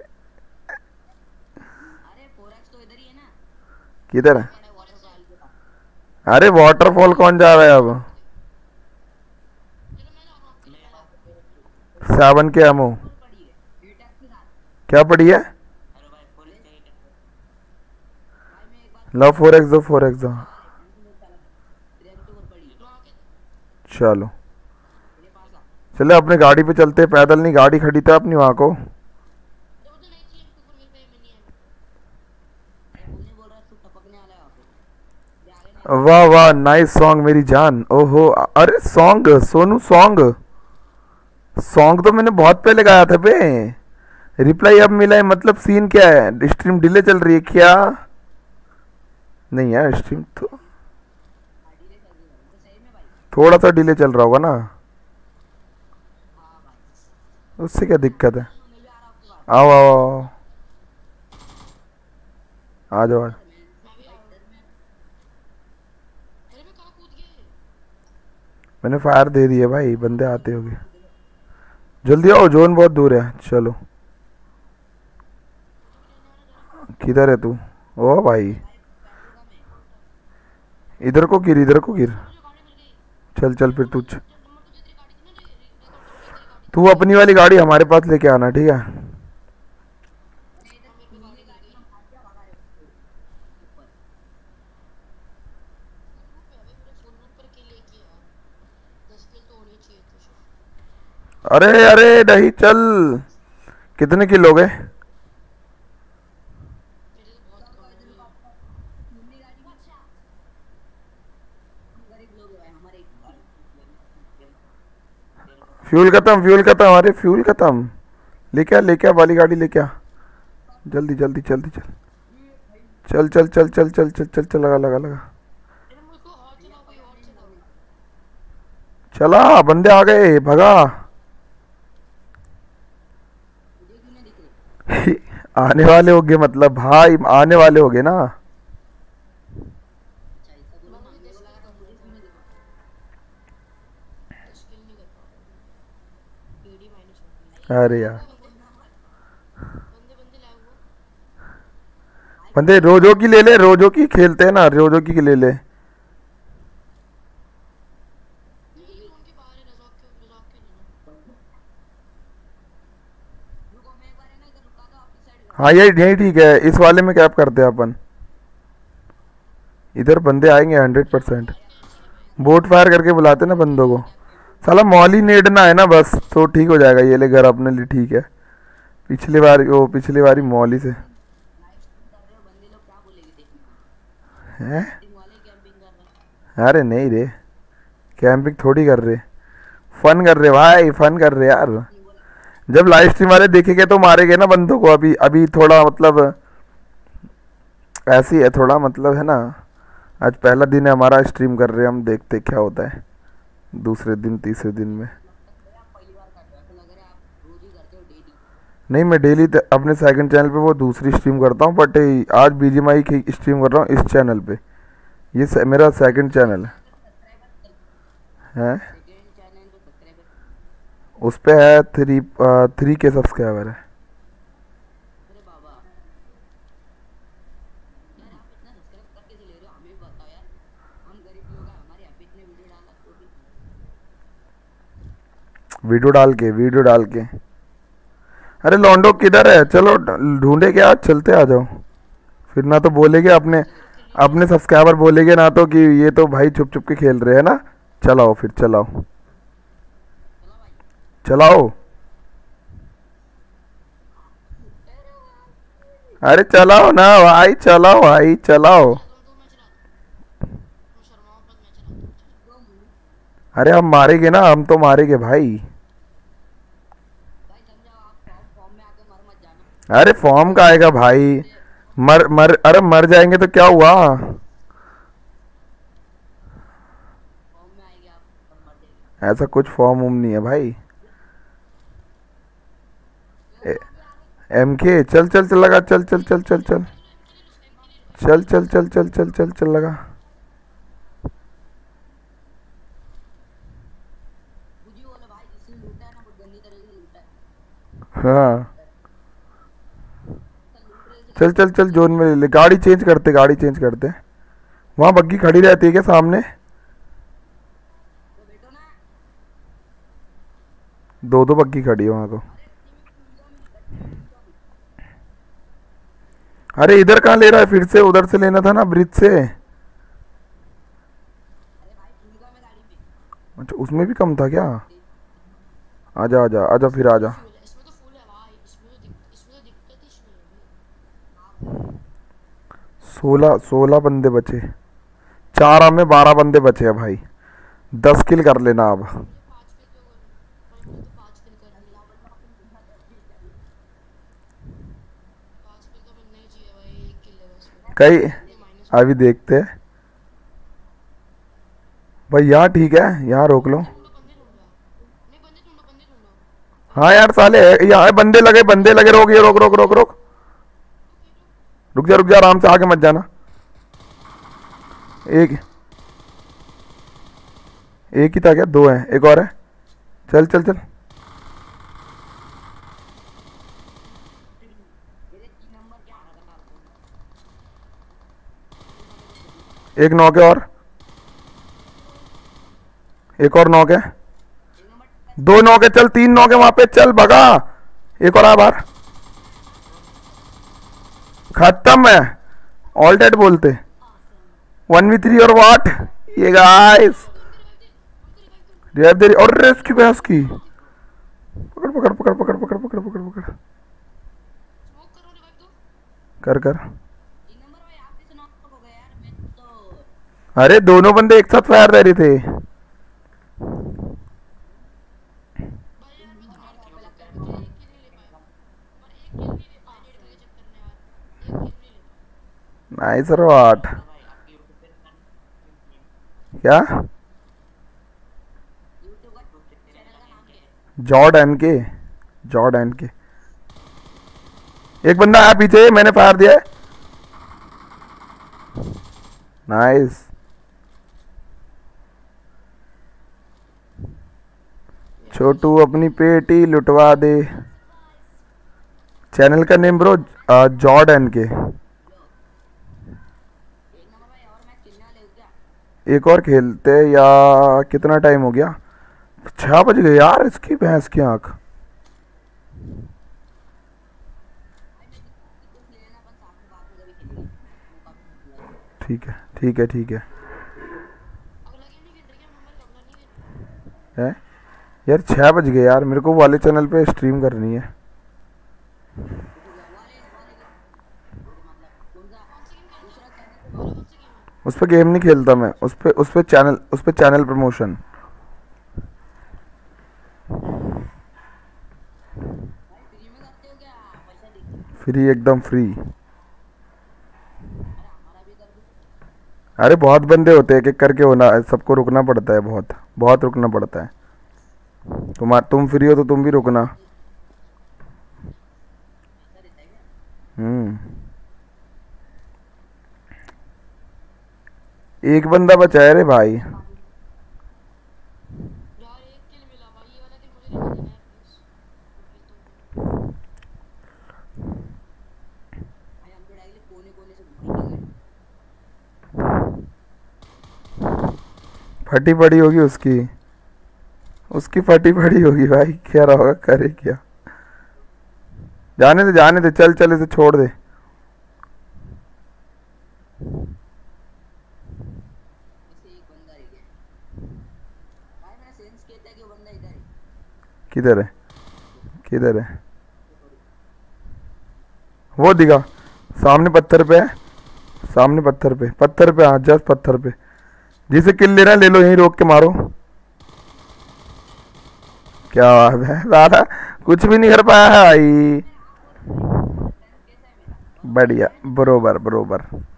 फोर एक्स तो इधर ही है ना, किधर है? मैंने वाटरफॉल के पास। अरे वाटरफॉल कौन जा रहा है अब? चलो मैं जा रहा हूँ आपके लिए। सेवन के एमओ पड़ी है एट एक्स के साथ। क्या पड़ी है? अरे भाई फुल चाहिए भाई, मैं एक बात लो फोर एक्स दो, फोर एक्स दो। ट्रेन तो ऊपर पड़ी है, तो आके चलो मेरे पास आ। चले अपने गाड़ी पे चलते हैं, पैदल नहीं। गाड़ी खड़ी था अपनी वहां को। जब तो नहीं चाहिए ऊपर, मेरे पे में नहीं है। अरे मुझे बोल रहा है तू टपकने वाला है वहाँ पे, ये आगे नहीं। वाह वाह नाइस सॉन्ग मेरी जान। ओहो अरे सॉन्ग सोनू सॉन्ग सॉन्ग तो मैंने बहुत पहले गाया था बे। रिप्लाई अब मिला है, मतलब सीन क्या है? स्ट्रीम डिले चल रही है क्या? नहीं यार स्ट्रीम तो डिले कर दी भाई, तो सही में भाई। थोड़ा सा डिले चल रहा होगा ना, हाँ भाई, उससे क्या दिक्कत है? मैं भी आ रहा हूँ आपके पास। आओ आओ आओ आ जाओ। मैं भी आ रहा हूँ। अरे मैं कहाँ कूद गए? मैंने फायर दे दिए भाई, बंदे आते होंगे। जल्दी आओ, जोन बहुत दूर है। चलो किधर है तू? ओ भाई इधर को गिर, इधर को गिर। मुझे गाड़ी मिल गई। चल चल फिर तू च- नंबर तो तेरी गाड़ी थी ना, रे- रे- रिकॉर्ड तो तेरी गाड़ी थी। तू अपनी वाली गाड़ी हमारे पास लेके आना, ठीक है? हाँ, मेरे पे गाड़ी मिल गई। ऊपर फुल रूप पे है भाई, पूरे फुल रूप पर किल लेके यार। दस किल तो होनी चाहिए थे शायद। अरे अरे नहीं चल। कितने किलो हो गए? मेरे तो बहुत कम है भाई। मेरी गाड़ी में हम गरीब लोग हैं भाई, हमारे एक फ्यूल खत्म, फ्यूल खत्म। अरे फ्यूल खत्म। लेके आ लेके आ वाली गाड़ी लेके आ। जल्दी जल्दी जल्दी चल चल चल चल चल चल चल चल चल लगा लगा लगा। अरे मुझको और चलाओ भाई, और चलाओ। चला बंदे आ गए, भगा। मुझे क्यों नहीं दिख रहे? आने वाले होगे मतलब भाई, आने वाले होगे ना। अच्छा ऐसा बोलो ना, मेरे को लगा था मुझे क्यों नहीं दिख रहा? दस किल नहीं कर पाऊंगा। पीडी माइनस हो गई। अरे यार बंदे बंदे लैग हुआ। भाई बंदे रोजो की ले ले, रोजो की खेलते हैं ना, रोजो की ले ले। नहीं उनके बाहर है रज़ाक के रज़ाक के नहीं रुको मैं एक बार है ना इधर रुका दो आपकी साइड हाँ ये यही ठीक है, इस वाले में कैप करते हैं अपन। इधर बंदे आएंगे हंड्रेड परसेंट। बोट फायर करके बुलाते ना बंदों को। साला मॉली नेडना है ना बस, तो ठीक हो जाएगा। ये ले घर अपने लिए ठीक है। पिछली बार वो पिछली बारी मॉली से लाइव स्ट्रीम कर रहे हो, बंदे लोग क्या बोलेंगे देखना। हैं। टीम वाले कैंपिंग कर रहे हैं। अरे नहीं रे, कैंपिंग थोड़ी कर रहे, फन कर रहे भाई, फन कर रहे यार। जब लाइव स्ट्रीम वाले देखेंगे तो मारेंगे ना बंदों को। अभी अभी थोड़ा मतलब ऐसी है, थोड़ा मतलब है ना। आज पहला दिन है हमारा, स्ट्रीम कर रहे हैं हम, देखते क्या होता है दूसरे दिन तीसरे दिन में। आप पहली बार कर रहे हो, ऐसा लग रहा है आप रोज ही करते हो डेली। नहीं मैं डेली अपने सेकंड चैनल पे वो दूसरी स्ट्रीम करता हूँ, बट आज बीजीएमआई की स्ट्रीम कर रहा हूँ इस चैनल पे। ये से, मेरा सेकंड चैनल है हैं। सेकंड चैनल पे सब्सक्राइबर। उस पे है थ्री थ्री के सब्सक्राइबर है। अरे बाबा यार आप इतना सब्सक्राइब करके ले रहे हो, हमें भी बताओ यार। हम गरीब लोग हैं, हमारे यहाँ पे इतने वीडियो डाला तो भी वीडियो डाल के वीडियो डाल के अरे लॉन्डो किधर है? चलो ढूंढे क्या, आज चलते आ जाओ। फिर ना तो बोलेगे अपने अपने सब्सक्राइबर बोलेगे ना तो कि ये तो भाई छुप छुप के खेल रहे हैं ना। चलाओ फिर चलाओ चलाओ। अरे चलाओ ना भाई, चलाओ भाई चलाओ। तुम तो मैं चला तुम शर्माओ मत, मैं चलाता हूँ। अरे हम मारेंगे ना, हम तो मारेंगे भाई। भाई समझाओ आप, फॉर्म फॉर्म में आके मर मत जाना। अरे फॉर्म का आएगा भाई, मर मर अरे मर जाएंगे तो क्या हुआ? फॉर्म में आएंगे आप तब मर जाएंगे। ऐसा कुछ फॉर्म उम नहीं है भाई। एम के चल चल चल लगा, चल चल चल चल चल चल चल चल चल चल चल चल लगा। बुझी बोले भाई, जिसने लूटा है ना बहुत गंदी तरीके से लूटा है। हाँ तो लूट रहे थे चल चल चल जोन में ले ले। गाड़ी चेंज करते, गाड़ी चेंज करते। वहाँ बग्गी खड़ी रहती है क्या सामने? तो बैठो ना। दो दो बग्गी खड़ी है वहाँ तो। अरे इधर कहाँ ले रहा है? फिर से उधर से लेना था ना, ब्रिज से। अरे भाई भूमिका में गाड़ी पे अच्छा उसमें भी कम था क्या? आजा आजा आजा फिर आजा। फुल है, इसमें तो फुल है भाई, इसमें तो दिक, इसमें तो दिक्कत ही इसमें है। सोलह सोलह बंदे बचे, चार हमें बारह बंदे बचे हैं भाई। दस किल कर लेना अब। पाँच किल तो भाई मुझे तो पाँच किल कर लिया। पाँच किल तो मैं नहीं चाहिए भाई, एक किल है बस मेरा। कई ये माइनस अभी देखते हैं भाई। यहाँ ठीक है, यहाँ रोक लो। ढूंढो, बंदे ढूंढो यार। नहीं बंदे ढूंढो, बंदे ढूंढो। हाँ यार साले यहाँ बंदे लगे, बंदे लगे। रोक ये रोक रोक रोक रोक रुक जा रुक जा, आराम से आगे मत जाना। एक एक ही था क्या? दो है, एक और है। चल चल चल। मेरे तीन नंबर क्या आ रहा था आपको? एक नॉक है और एक और नॉक है। एक नंबर दो नॉक है, चल तीन नॉक है वहां पे। चल भगा, एक और आ बाहर। खत्म है, ऑल डेड बोलते। वन वी थ्री और वाट ये गाइस। रिवाइव दे रही और रेस्क्यू भैंस की। पकड़ पकड़ पकड़ पकड़ पकड़ पकड़ पकड़ पकड़ स्मोक करो, रिवाइव दो। कर कर। तीन नंबर भाई आप किस नॉक हो गए यार? मैं तो अरे दोनों बंदे एक साथ फायर दे रहे थे। भाई यार मैं तो मार के लगा कर मुझे एक किल नहीं ले पाया, और एक किल नहीं ले पाया डेढ़ के चक्कर में यार, एक किल नहीं ले पाया। नाइस वाट। भाई आपके यूट्यूब पे क्या? यूट्यूब का चैनल का नाम क्या है? Jord N K, Jord N K. एक बंदा आया पीछे, मैंने फायर दिया है। नाइस। छोटू अपनी पेटी लुटवा दे। चैनल का name bro Jord N K. एक और खेलते हैं या कितना टाइम हो गया? छः बज गए यार, इसकी भैंस की आँख। ठीक है ठीक है ठीक है। अगला गेम नहीं खेल रहे क्या मोबाइल? अगला नहीं खेल है यार, छः बज गए यार, मेरे को वाले चैनल पे स्ट्रीम करनी है। उस पर गेम नहीं खेलता मैं, उस पर उस पर चैनल उस पर चैनल प्रमोशन। फ्री में करते हो क्या? पैसा देके? फ्री, एकदम फ्री। अरे हमारा भी कर दो। अरे बहुत बंदे होते हैं, एक एक करके होना, सबको रुकना पड़ता है, बहुत बहुत रुकना पड़ता है। तुम तुम फ्री हो तो तुम भी रुकना। पैसा देता है क्या? हम्म एक बंदा बचा है रे भाई। यार एक किल मिला भाई, ये वाला किल मुझे लेना देना यार प्लीज। भाई हम तो डायरेक्टली कोने कोने से घुमाएंगे गाड़ी। फटी पड़ी होगी उसकी उसकी फटी पड़ी होगी भाई, क्या रहा होगा, करे क्या। जाने दे जाने दे, चल चल इसे छोड़ दे। ऐसे एक बंदा रह गया। भाई मैंने सेंस किया था कि वो बंदा इधर है। किधर है किधर है? वो दिखा, सामने पत्थर पे है, सामने पत्थर पे पत्थर पे हाँ, जस्ट पत्थर पे। जिसे किल लेना है ले लो, यहीं रोक के मारो। क्या बात है दादा, कुछ भी नहीं कर पाया है भाई। बढ़िया, बरोबर बरोबर।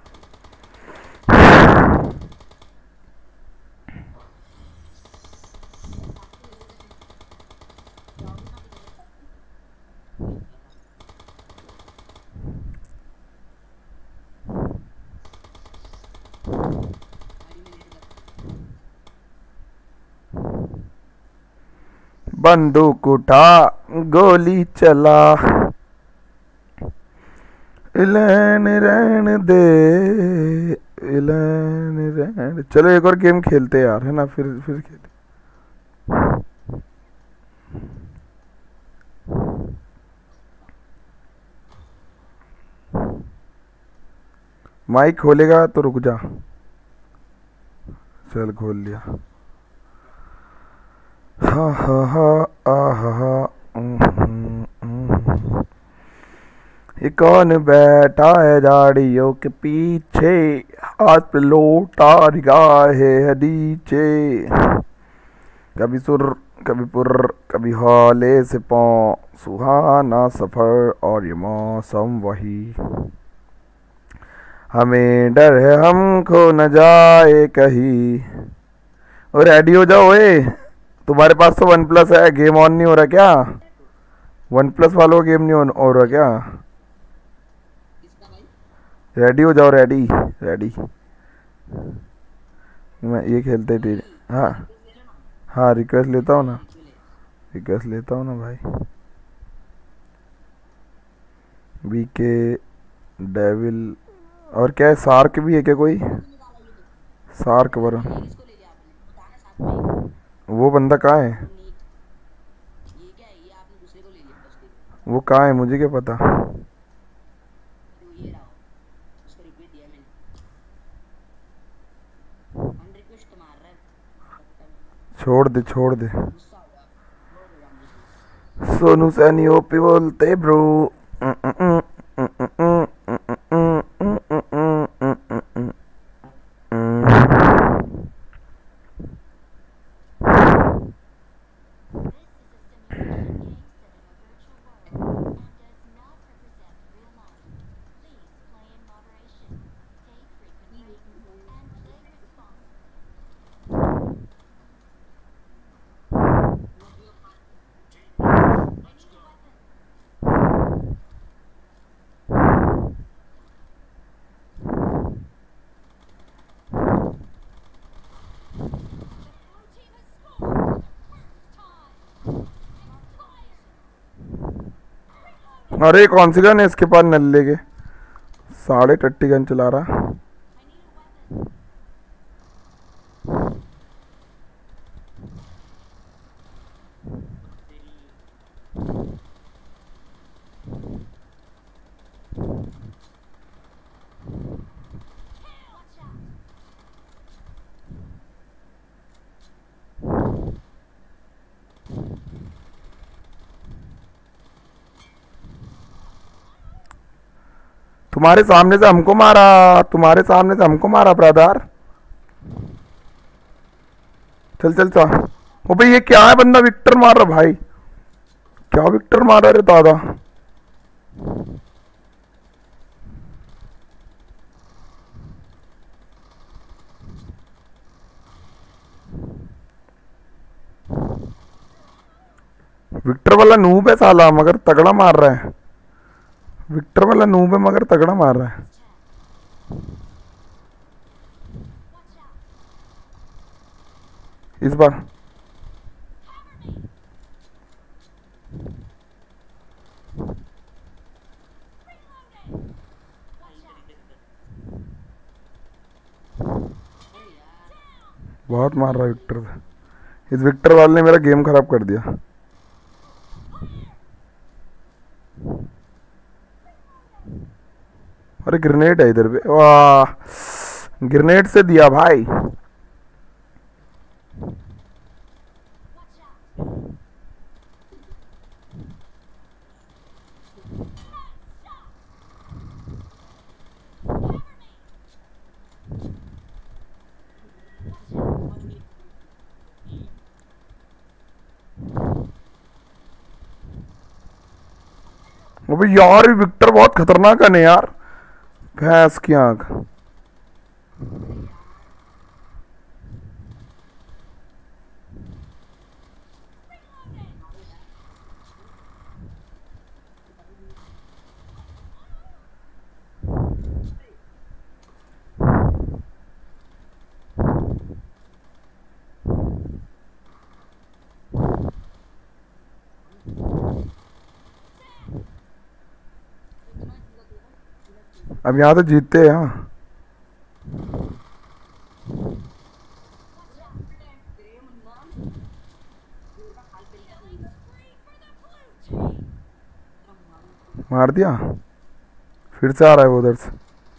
बंदूक उठा, गोली चला, इलेन रहन दे, इलेन रहन। चलो एक और गेम खेलते यार, है ना, फिर फिर खेलते। माइक खोलेगा तो रुक जा। चल खोल लिया। हा हा हा हा हा। ये कौन बैठा है झाड़ियों के पीछे, हाथ पे लोटा निगाहे है नीचे। कभी सुर कभी पुर कभी हौले से पाँव, सुहाना सफर और ये मौसम वही। हमें डर है हमको न जाए कहीं। और रेडी हो जाओ। ए तुम्हारे पास तो वन प्लस है, गेम ऑन नहीं हो रहा क्या? वन प्लस वालों का गेम नहीं ऑन हो रहा क्या? किसका भाई? रेडी हो जाओ, रेडी रेडी। मैं ये खेलते थे। हाँ हाँ, रिक्वेस्ट लेता हूँ ना, रिक्वेस्ट लेता हूँ ना भाई। वीके डेविल और क्या है, सार्क भी है क्या कोई? सार्क वरुण, किसको ले लिया आपने? बताना साथ में। वो बंदा कहाँ है? नीक। ये क्या है? ये आपने दूसरे को ले लिया फर्स्ट डे। वो कहाँ है मुझे क्या पता। तो ये रहा, उसको रिक्वेस्ट दिया मैंने। अनरिक्वेस्ट मार रहा है। छोड़ दे छोड़ दे। गुस्सा होगा। छोड़ दो जान दे। सोनू सैनी ओपी बोलते ब्रो। अरे कौन सी गन है इसके पास, नल्ले के साढ़े टट्टी गन चला रहा। तुम्हारे सामने से हमको मारा, तुम्हारे सामने से हमको मारा ब्रदर। चल चल चल। ओ भाई ये क्या है, बंदा विक्टर मार रहा भाई, क्या विक्टर मार रहा रे दादा। विक्टर वाला नूब है साला, मगर तगड़ा मार रहा है। विक्टर वाला नूब है मगर तगड़ा मार रहा है। इस बार बहुत मार रहा है विक्टर। इस विक्टर वाले ने मेरा गेम खराब कर दिया। अरे ग्रेनेड है इधर पे, वाह ग्रेनेड से दिया भाई। अबे यार विक्टर बहुत खतरनाक है यार, भैंस की आंख। अब यहाँ तो जीतते हैं। हाँ मार दिया, फिर से आ रहा है वो उधर से।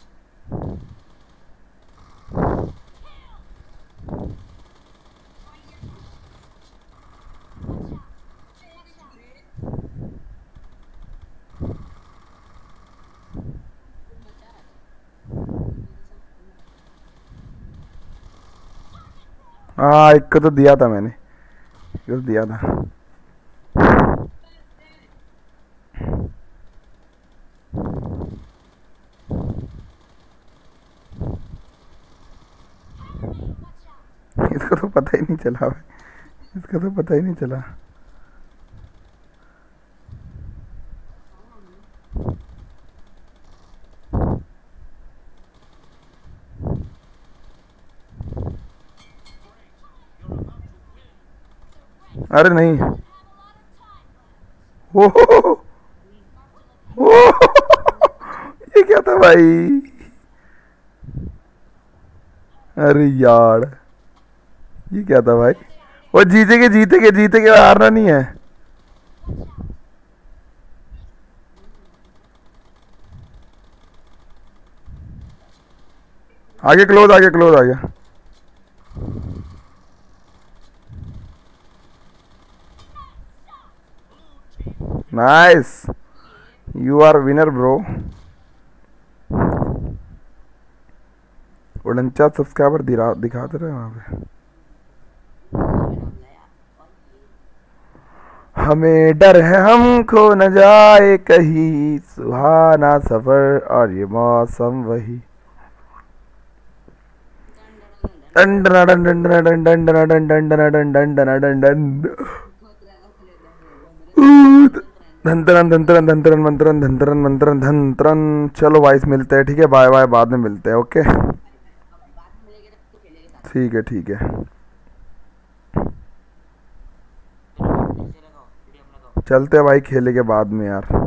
हाँ एक को तो दिया था मैंने, एक को दिया था। इसको तो पता ही नहीं चला भाई, इसका तो पता ही नहीं चला। अरे नहीं, ओह ओह ये क्या था भाई। अरे यार ये क्या था भाई। वो जीतेगे जीतेगे जीतेगे, हारना नहीं है। आगे क्लोज, आगे क्लोज आ गया। Nice, you are winner bro. उनचास सब्सक्राइबर दिखाते रहे वहां पे। हमें डर है हम खो न जाए कहीं, सुहाना सफर और ये मौसम वही। डंडना डंडना डंडना डंडना डंडना डंडन धंतरन धंतरन धंतरन मंत्रन धंतरन मंत्रन धंतरन। चलो वाइस मिलते हैं, ठीक है, बाय बाय, बाद में मिलते हैं। ओके ठीक है ठीक है, चलते हैं भाई खेले के बाद में यार।